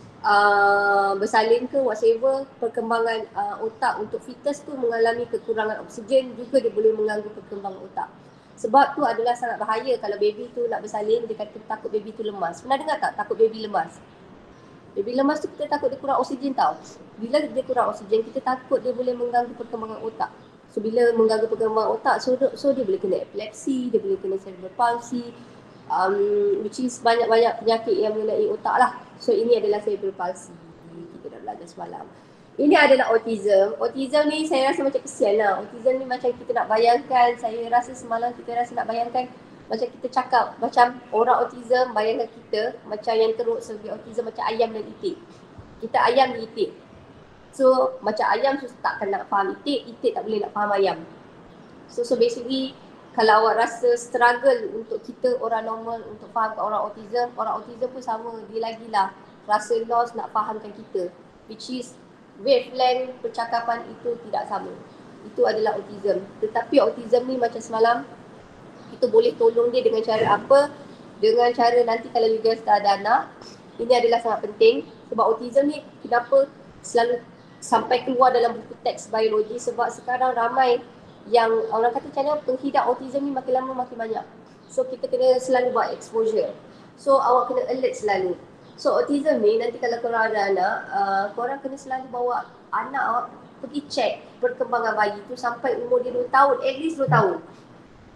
bersalin ke whatever, perkembangan otak untuk fetus tu mengalami kekurangan oksigen, juga dia boleh mengganggu perkembangan otak. Sebab tu adalah sangat bahaya kalau baby tu nak bersalin, dia kata takut baby tu lemas. Pernah dengar tak takut baby lemas? Baby lemas tu kita takut dia kurang oksigen tau. Bila dia kurang oksigen, kita takut dia boleh mengganggu perkembangan otak. So bila mengganggu perkembangan otak, so dia boleh kena epilepsi, dia boleh kena cerebral palsy, which is banyak-banyak penyakit yang mengenai otak lah. So ini adalah cerebral palsy. Kita dah belajar semalam. Ini adalah autism. Autism ni saya rasa macam kesian lah. Autism ni macam kita nak bayangkan, saya rasa semalam kita rasa nak bayangkan macam kita cakap, macam orang autism, bayangkan kita macam yang teruk sebagai autism macam ayam dan itik. Kita ayam dan itik. So macam ayam takkan nak faham itik, itik tak boleh nak faham ayam. So basically kalau awak rasa struggle untuk kita orang normal untuk faham orang autism pun sama. Dia lagilah rasa lost nak fahamkan kita. Which is wavelength percakapan itu tidak sama. Itu adalah autism. Tetapi autism ni macam semalam, kita boleh tolong dia dengan cara apa? Dengan cara nanti kalau you guys dah ada anak, ini adalah sangat penting. Sebab autism ni kenapa selalu sampai keluar dalam buku teks biologi, sebab sekarang ramai yang orang kata macam mana penghidap autism ni makin lama makin banyak. So kita kena selalu buat exposure. So awak kena alert selalu. So autism ni nanti kalau korang ada anak, korang kena selalu bawa anak awak pergi check perkembangan bayi tu sampai umur dia 2 tahun, at least 2 tahun.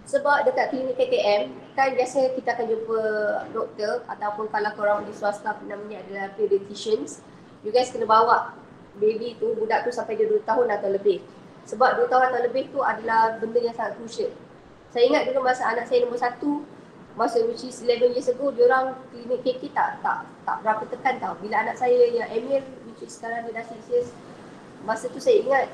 Sebab dekat klinik KKM kan biasa kita akan jumpa doktor ataupun kalau korang di swasta namanya adalah pediatricians. You guys kena bawa baby tu, budak tu sampai dia 2 tahun atau lebih. Sebab 2 tahun atau lebih tu adalah benda yang sangat crucial. Saya ingat dulu masa anak saya nombor 1, masa which is 11 years ago, diorang klinik KK tak berapa tekan tau. Bila anak saya yang Emil, which is sekarang dia dah 6 years, masa tu saya ingat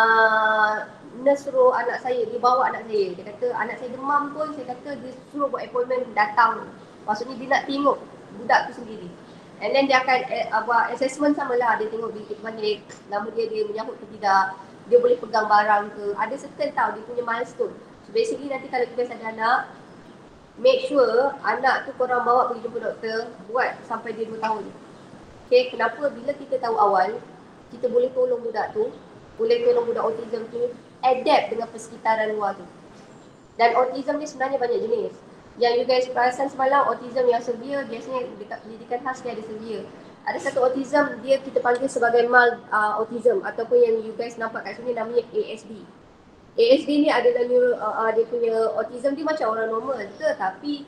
nurse suruh anak saya, dia bawa anak saya. Dia kata anak saya demam pun, saya kata dia suruh buat appointment datang. Maksudnya dia nak tengok budak tu sendiri. And then dia akan buat assessment sama lah. Dia tengok dia panggil nama dia menyahut ke tidak. Dia boleh pegang barang ke. Ada certain tau dia punya milestone. So basically nanti kalau kita ada anak, make sure anak tu korang bawa pergi jumpa doktor, buat sampai dia 2 tahun. Okay, kenapa? Bila kita tahu awal, kita boleh tolong budak tu, boleh tolong budak autism tu adapt dengan persekitaran luar tu. Dan autism ni sebenarnya banyak jenis. Yang you guys perasan semalam, autism yang severe, biasanya dekat pendidikan khas dia ada severe. Ada satu autism, dia kita panggil sebagai mild autism ataupun yang you guys nampak kat sini namanya ASD. ASD ni adalah dia punya autism dia macam orang normal, tetapi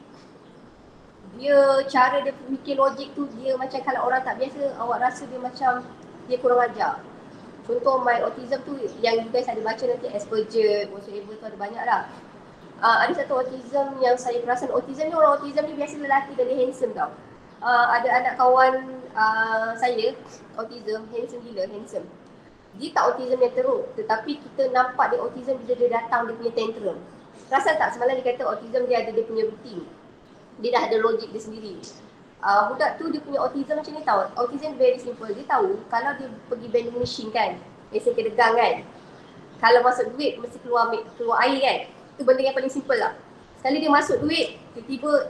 dia cara dia fikir logik tu dia macam kalau orang tak biasa, awak rasa dia macam dia kurang ajar. Contoh mild autism tu yang you guys ada baca nanti Asperger, whatsoever tu ada banyak lah. Ada satu autism yang saya perasan, autism ni orang autism ni biasa lelaki dan dia handsome tau. Ada anak kawan saya, autism, handsome gila, handsome. Dia tak autism yang teruk, tetapi kita nampak dia autism bila dia datang dia punya tantrum. Rasa tak semalam dia kata autism dia ada dia punya routine. Dia dah ada logik dia sendiri. Budak tu dia punya autism macam ni tau. Autism very simple. Dia tahu kalau dia pergi vending machine kan, mesin kedegang kan, kalau masuk duit mesti keluar air kan. Itu benda yang paling simple lah. Sekali dia masuk duit, tiba-tiba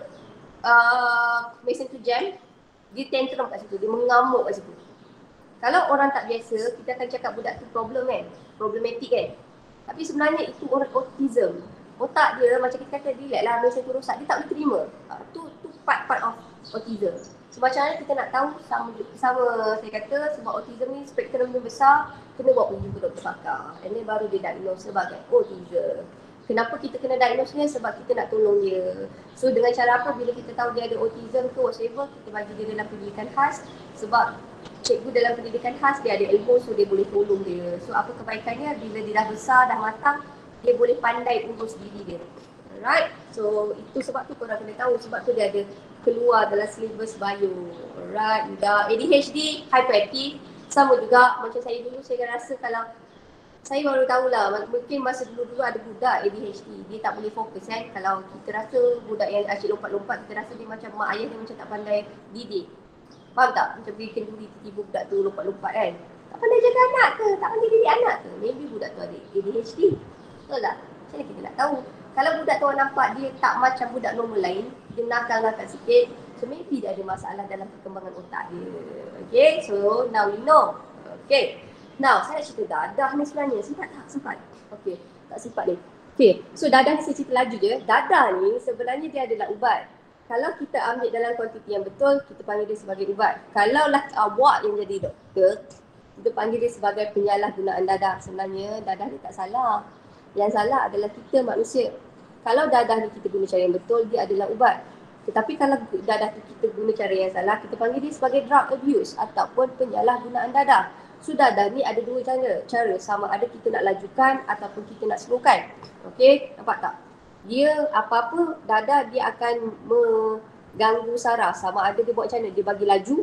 mesin tu jam, dia tantrum kat situ, dia mengamuk kat situ. Kalau orang tak biasa, kita akan cakap budak tu problem kan, problematik kan. Tapi sebenarnya itu orang autism. Otak dia macam kita kata relax lah, mesin tu rosak, dia tak boleh terima. Tu part of autism. So macam mana kita nak tahu sama saya kata sebab autism ni spektrum dia besar, kena bawa pergi jumpa doktor pakar. And then baru dia diagnose sebagai autism. Kenapa kita kena diagnose ni? Sebab kita nak tolong dia. So dengan cara apa bila kita tahu dia ada autism tu whatsoever, kita bagi dia dalam pendidikan khas. Sebab cikgu dalam pendidikan khas dia ada ilmu, so dia boleh tolong dia. So apa kebaikannya bila dia dah besar, dah matang, dia boleh pandai urus diri dia. Alright, so itu sebab tu korang kena tahu, sebab tu dia ada keluar dalam syllabus bio. Alright, ADHD, hyperactive, sama juga macam saya dulu. Saya rasa kalau saya baru tahulah, mungkin masa dulu-dulu ada budak ADHD, dia tak boleh fokus kan. Kalau kita rasa budak yang asyik lompat-lompat, kita rasa dia macam mak ayah dia macam tak pandai didik. Faham tak? Macam pergi kenduri tiba-tiba budak tu lompat-lompat kan. Tak pandai jaga anak ke? Tak pandai didik anak ke? Maybe budak tu ada ADHD. Betul tak? Macam mana kita nak tahu? Kalau budak tu orang nampak dia tak macam budak normal lain, dia nakal-nakal sikit, so maybe dia ada masalah dalam perkembangan otak dia. Okay, so now you know. Okay, now saya nak cerita dadah ni sebenarnya. Sempat tak? Sempat? Okay, tak sempat ni. Okay, so dadah ni saya cerita laju je. Dadah ni sebenarnya dia adalah ubat. Kalau kita ambil dalam kuantiti yang betul, kita panggil dia sebagai ubat. Kalaulah awak yang jadi doktor, kita panggil dia sebagai penyalahgunaan dadah. Sebenarnya dadah ni tak salah. Yang salah adalah kita manusia. Kalau dadah ni kita guna cara yang betul, dia adalah ubat. Tetapi kalau dadah tu kita guna cara yang salah, kita panggil dia sebagai drug abuse ataupun penyalahgunaan dadah. So dadah ni ada dua cara. Sama ada kita nak lajukan ataupun kita nak slowkan. Okay, nampak tak? Dia apa-apa dadah dia akan mengganggu saraf. Sama ada dia buat macam mana, dia bagi laju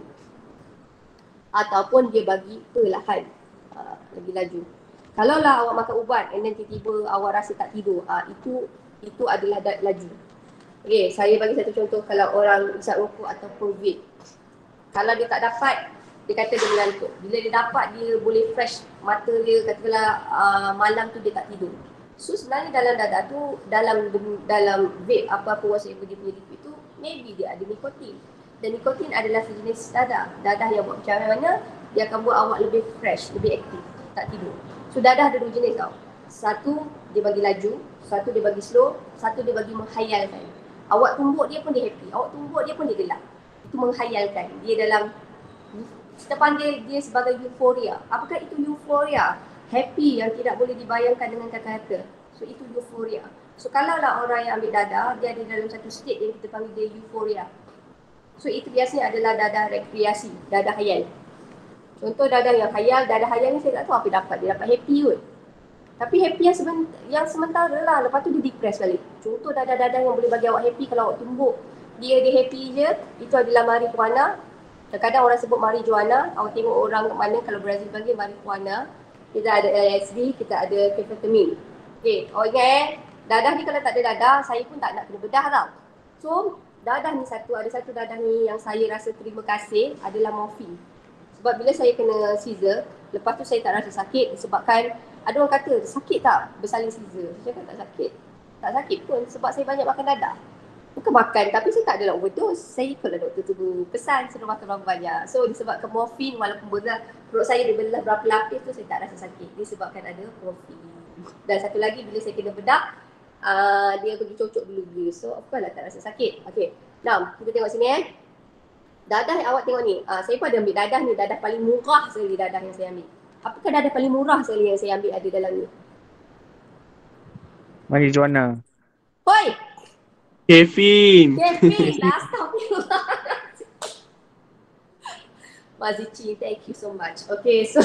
ataupun dia bagi perlahan. Lagi laju. Kalaulah awak makan ubat and then tiba-tiba awak rasa tak tidur, itu adalah laju. Okay, saya bagi satu contoh. Kalau orang isap rokok ataupun vape, kalau dia tak dapat, dia kata dia mengantuk. Bila dia dapat, dia boleh fresh mata dia, katakanlah malam tu dia tak tidur. So sebenarnya dalam dadah tu, dalam vape apa-apa whatsoever dia punya liquid tu, maybe dia ada nikotin. Dan nikotin adalah sejenis dadah. Dadah yang buat macam mana, dia akan buat awak lebih fresh, lebih aktif, tak tidur. So dadah ada dua jenis tau. Satu dia bagi laju, satu dia bagi slow, satu dia bagi menghayalkan. Awak tumbuk dia pun dia happy, awak tumbuk dia pun dia gelak. Itu menghayalkan. Dia dalam, kita panggil dia sebagai euforia. Apakah itu euforia? Happy yang tidak boleh dibayangkan dengan kata-kata. So itu euforia. So kalau lah orang yang ambil dadah, dia ada dalam satu state yang kita panggil dia euforia. So itu biasanya adalah dadah rekreasi, dadah khayal. Contoh dadah yang khayal, dadah khayal ni saya tak tahu apa dia dapat. Dia dapat happy kot. Tapi happy yang sementara lah, lepas tu dia depress balik. Contoh dadah-dadah yang boleh bagi awak happy kalau awak tumbuk dia happy je, itu adalah marijuana. Kadang-kadang orang sebut marijuana, awak tengok orang kat mana kalau Brazil panggil marijuana. Kita ada LSD, kita ada kefentamin. Okay, awak ingat dadah ni kalau tak ada dadah, saya pun tak nak kena bedah tau. So, dadah ni ada satu dadah ni yang saya rasa terima kasih adalah morfin. Sebab bila saya kena seizure, lepas tu saya tak rasa sakit disebabkan ada orang kata sakit tak bersalin seizure. Saya cakap tak sakit. Tak sakit pun sebab saya banyak makan dadah. Bukan makan tapi saya tak adalah overdose. Saya ikutlah doktor tu pesan suruh makan berapa banyak. So disebabkan morfin walaupun perut saya dibelah berapa lapis tu saya tak rasa sakit. Disebabkan ada morfin. Dan satu lagi bila saya kena bedak, dia pergi cocok dulu. So of course lah tak rasa sakit. Okay. Now kita tengok sini dadah yang awak tengok ni. Saya pun ada ambil dadah ni. Dadah paling murah sekali dadah yang saya ambil. Apakah dadah paling murah sekali yang saya ambil ada dalam ni? Marijuana. Hoi! Kefin. Kefin! Astagfirullah. Mazici, thank you so much. Okay, so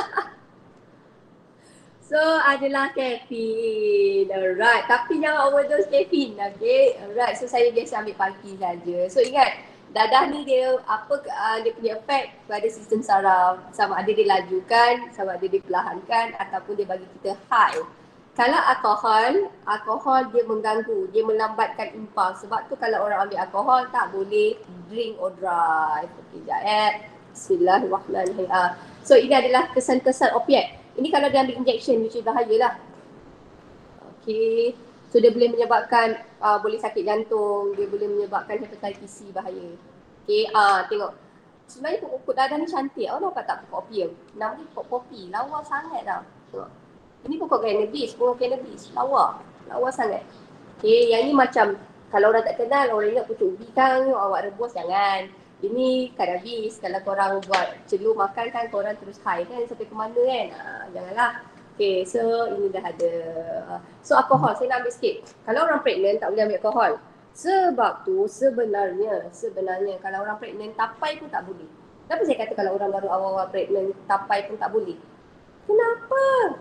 so adalah kefin. Alright, tapi jangan overdose kefin. Okay, alright. So saya biasa ambil pagi saja. So ingat, dadah ni dia dia punya efek pada sistem saraf, sama ada dia lajukan, sama ada dia perlahankan ataupun dia bagi kita high. Kalau alkohol dia mengganggu, dia melambatkan impuls. Sebab tu kalau orang ambil alkohol tak boleh drink or drive. Okey, sekejap Bismillahirrahmanirrahim. So ini adalah kesan-kesan opiat. Ini kalau dia ambil injection, which is bahaya lah. Okey. So dia boleh menyebabkan boleh sakit jantung, dia boleh menyebabkan hepatitis C, bahaya. Okay, tengok. Sebenarnya pokok dadah ni cantik. Awak nampak tak pokok opium? Nama ni pokok popi. Lawa sangat tau. Tengok. Ini pokok cannabis, lawa sangat. Okay, yang ni macam kalau orang tak kenal, orang ingat pucuk ubi kan, awak rebus, jangan. Ini cannabis, kalau korang buat celur makan kan, korang terus high kan sampai ke mana kan. Janganlah. Okay, so ini dah ada. So alkohol, saya nak ambil sikit. Kalau orang pregnant tak boleh ambil alkohol. Sebab tu sebenarnya kalau orang pregnant tapai pun tak boleh. Kenapa saya kata kalau orang baru awal-awal pregnant tapai pun tak boleh? Kenapa?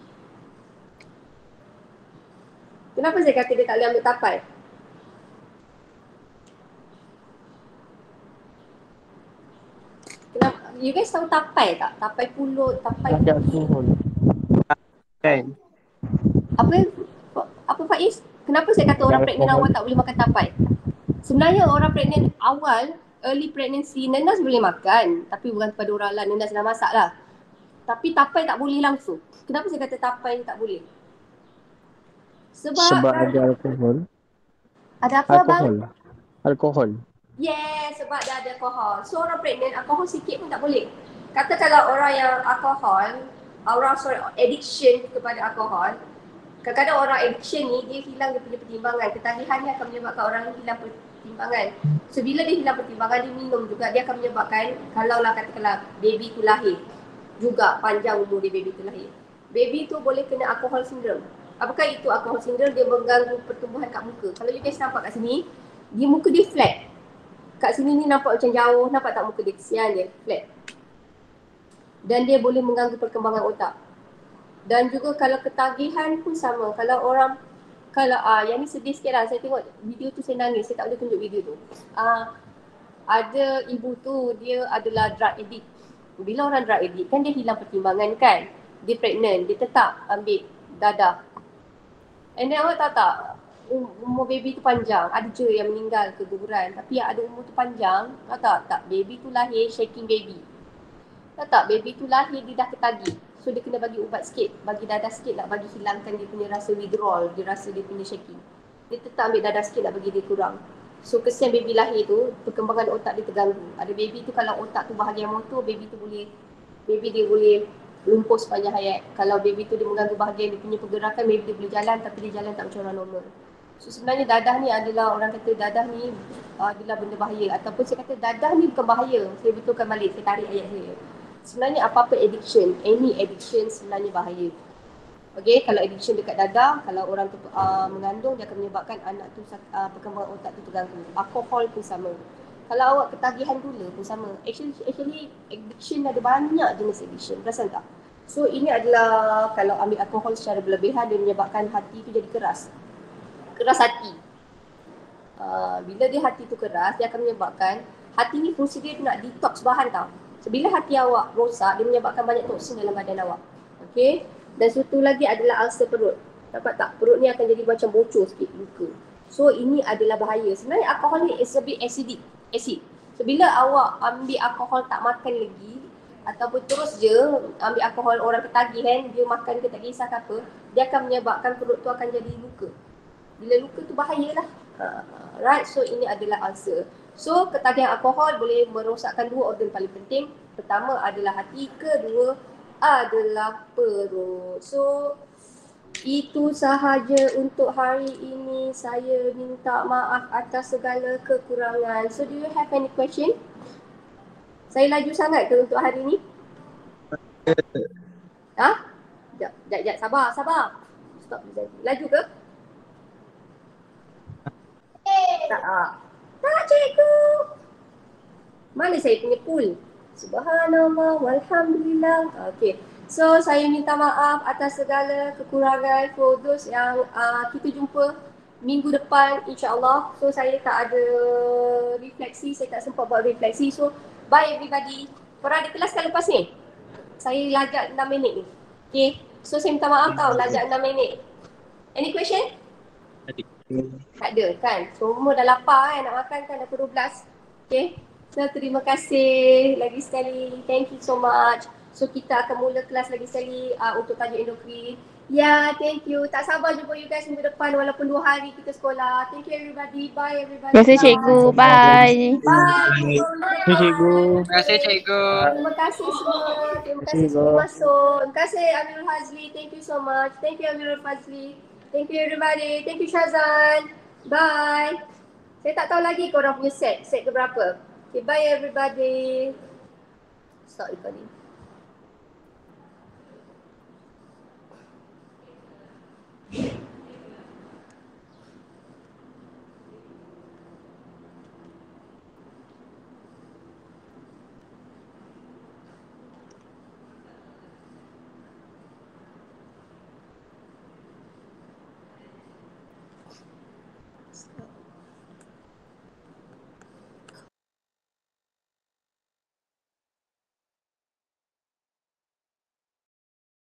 Kenapa saya kata dia tak boleh ambil tapai? Kenapa? You guys tahu tapai tak? Tapai pulut, tapai Ada alkohol. Kan? Apa Faiz? Kenapa saya kata orang pregnant awal tak boleh makan tapai? Sebenarnya orang pregnant awal, early pregnancy, nenas boleh makan. Tapi bukan kepada orang lah, nenas dah masak lah. Tapi tapai tak boleh langsung. Kenapa saya kata tapai ni tak boleh? Sebab ada alkohol. ada apa Alkohol. bang? Alkohol. Yes, sebab dah ada alkohol. So orang pregnant, alkohol sikit pun tak boleh. Kata kalau orang yang addiction kepada alkohol, kadang-kadang orang addiction ni dia hilang dia punya pertimbangan. Ketagihannya akan menyebabkan orang ni hilang pertimbangan. So bila dia hilang pertimbangan, dia minum juga, dia akan menyebabkan kalaulah katakanlah baby tu lahir, juga panjang umur dia baby tu lahir. Baby tu boleh kena alcohol syndrome. Apakah itu alcohol syndrome? Dia mengganggu pertumbuhan kat muka. Kalau you guys nampak kat sini, muka dia flat. Kat sini ni nampak macam jauh, nampak tak muka dia? Kesian dia, flat. Dan dia boleh mengganggu perkembangan otak. Dan juga kalau ketagihan pun sama. Yang ni sedih sikit lah, saya tengok video tu saya nangis, saya tak boleh tunjuk video tu. Ada ibu tu, dia adalah drug addict. Bila orang drug addict kan dia hilang pertimbangan kan. Dia pregnant, dia tetap ambil dadah. And then awak tahu tak, umur baby tu panjang. Ada je yang meninggal keguguran. Tapi yang ada umur tu panjang, tahu tak, baby tu lahir shaking baby. Tahu tak, baby tu lahir dia dah ketagi. So dia kena bagi ubat sikit, bagi dadah sikit nak bagi hilangkan dia punya rasa withdrawal, dia rasa dia punya shaking. Dia tetap ambil dadah sikit nak bagi dia kurang. So kesian baby lahir tu, perkembangan otak dia terganggu. Ada baby tu kalau otak tu bahagian motor, baby dia boleh lumpuh sepanjang hayat. Kalau baby tu dia mengganggu bahagian dia punya pergerakan, baby dia boleh jalan tapi dia jalan tak macam orang normal. So sebenarnya dadah ni adalah, orang kata dadah ni adalah benda bahaya. Ataupun saya kata dadah ni bukan bahaya. Saya betulkan balik, saya tarik ayat saya. Sebenarnya apa-apa addiction, any addiction sebenarnya bahaya. Okay, kalau addiction dekat dada, kalau orang tu mengandung, dia akan menyebabkan anak tu perkembangan otak tu terganggu. Alkohol pun sama. Kalau awak ketagihan gula pun sama. Actually addiction ada banyak jenis addiction, perasan tak? So ini adalah kalau ambil alkohol secara berlebihan, dia menyebabkan hati tu jadi keras. Keras hati. Bila dia hati tu keras, dia akan menyebabkan hati ni fungsi dia nak detox bahan tau. So bila hati awak rosak, dia menyebabkan banyak toksin dalam badan awak. Okay. Dan satu lagi adalah ulcer perut. Dapat tak? Perut ni akan jadi macam bocor sikit, luka. So ini adalah bahaya. Sebenarnya alkohol ni is a bit acidic. Acid. So bila awak ambil alkohol tak makan lagi, ataupun terus je ambil alkohol, orang ketagih kan, dia makan ke tak kisah ke apa, dia akan menyebabkan perut tu akan jadi luka. Bila luka tu bahayalah. Right, so ini adalah ulcer. So ketagihan alkohol boleh merosakkan dua organ paling penting. Pertama adalah hati, kedua adalah perut. So itu sahaja untuk hari ini. Saya minta maaf atas segala kekurangan. So do you have any question? Saya laju sangat ke untuk hari ini? Sekejap, sabar. Stop. Laju ke? Tak cikgu. Mana saya punya pool? Subhanallah, walhamdulillah. Okay. So saya minta maaf atas segala kekurangan for those yang kita jumpa minggu depan insyaAllah. So saya tak ada refleksi, saya tak sempat buat refleksi. So bye everybody. Korang ada kelas kan lepas ni? Saya lajak 6 minit ni. Okay. So saya minta maaf tau, lajak 6 minit. Any question? Tak ada kan? Semua dah lapar kan, nak makan kan, dah pukul 12. Okay. So terima kasih lagi sekali. Thank you so much. So kita akan mula kelas lagi sekali untuk tajuk endokrin. Ya, thank you. Tak sabar jumpa you guys minggu depan walaupun 2 hari kita sekolah. Thank you everybody. Bye everybody. Terima kasih cikgu. Bye. Bye. Cikgu. Terima kasih cikgu. Terima kasih semua. Terima kasih semua masuk. Terima kasih Amirul Hazli. Thank you so much. Thank you Amirul Fazli. Thank you everybody. Thank you Shazan. Bye. Saya tak tahu lagi korang punya set ke berapa. Okay, bye everybody. Stop recording.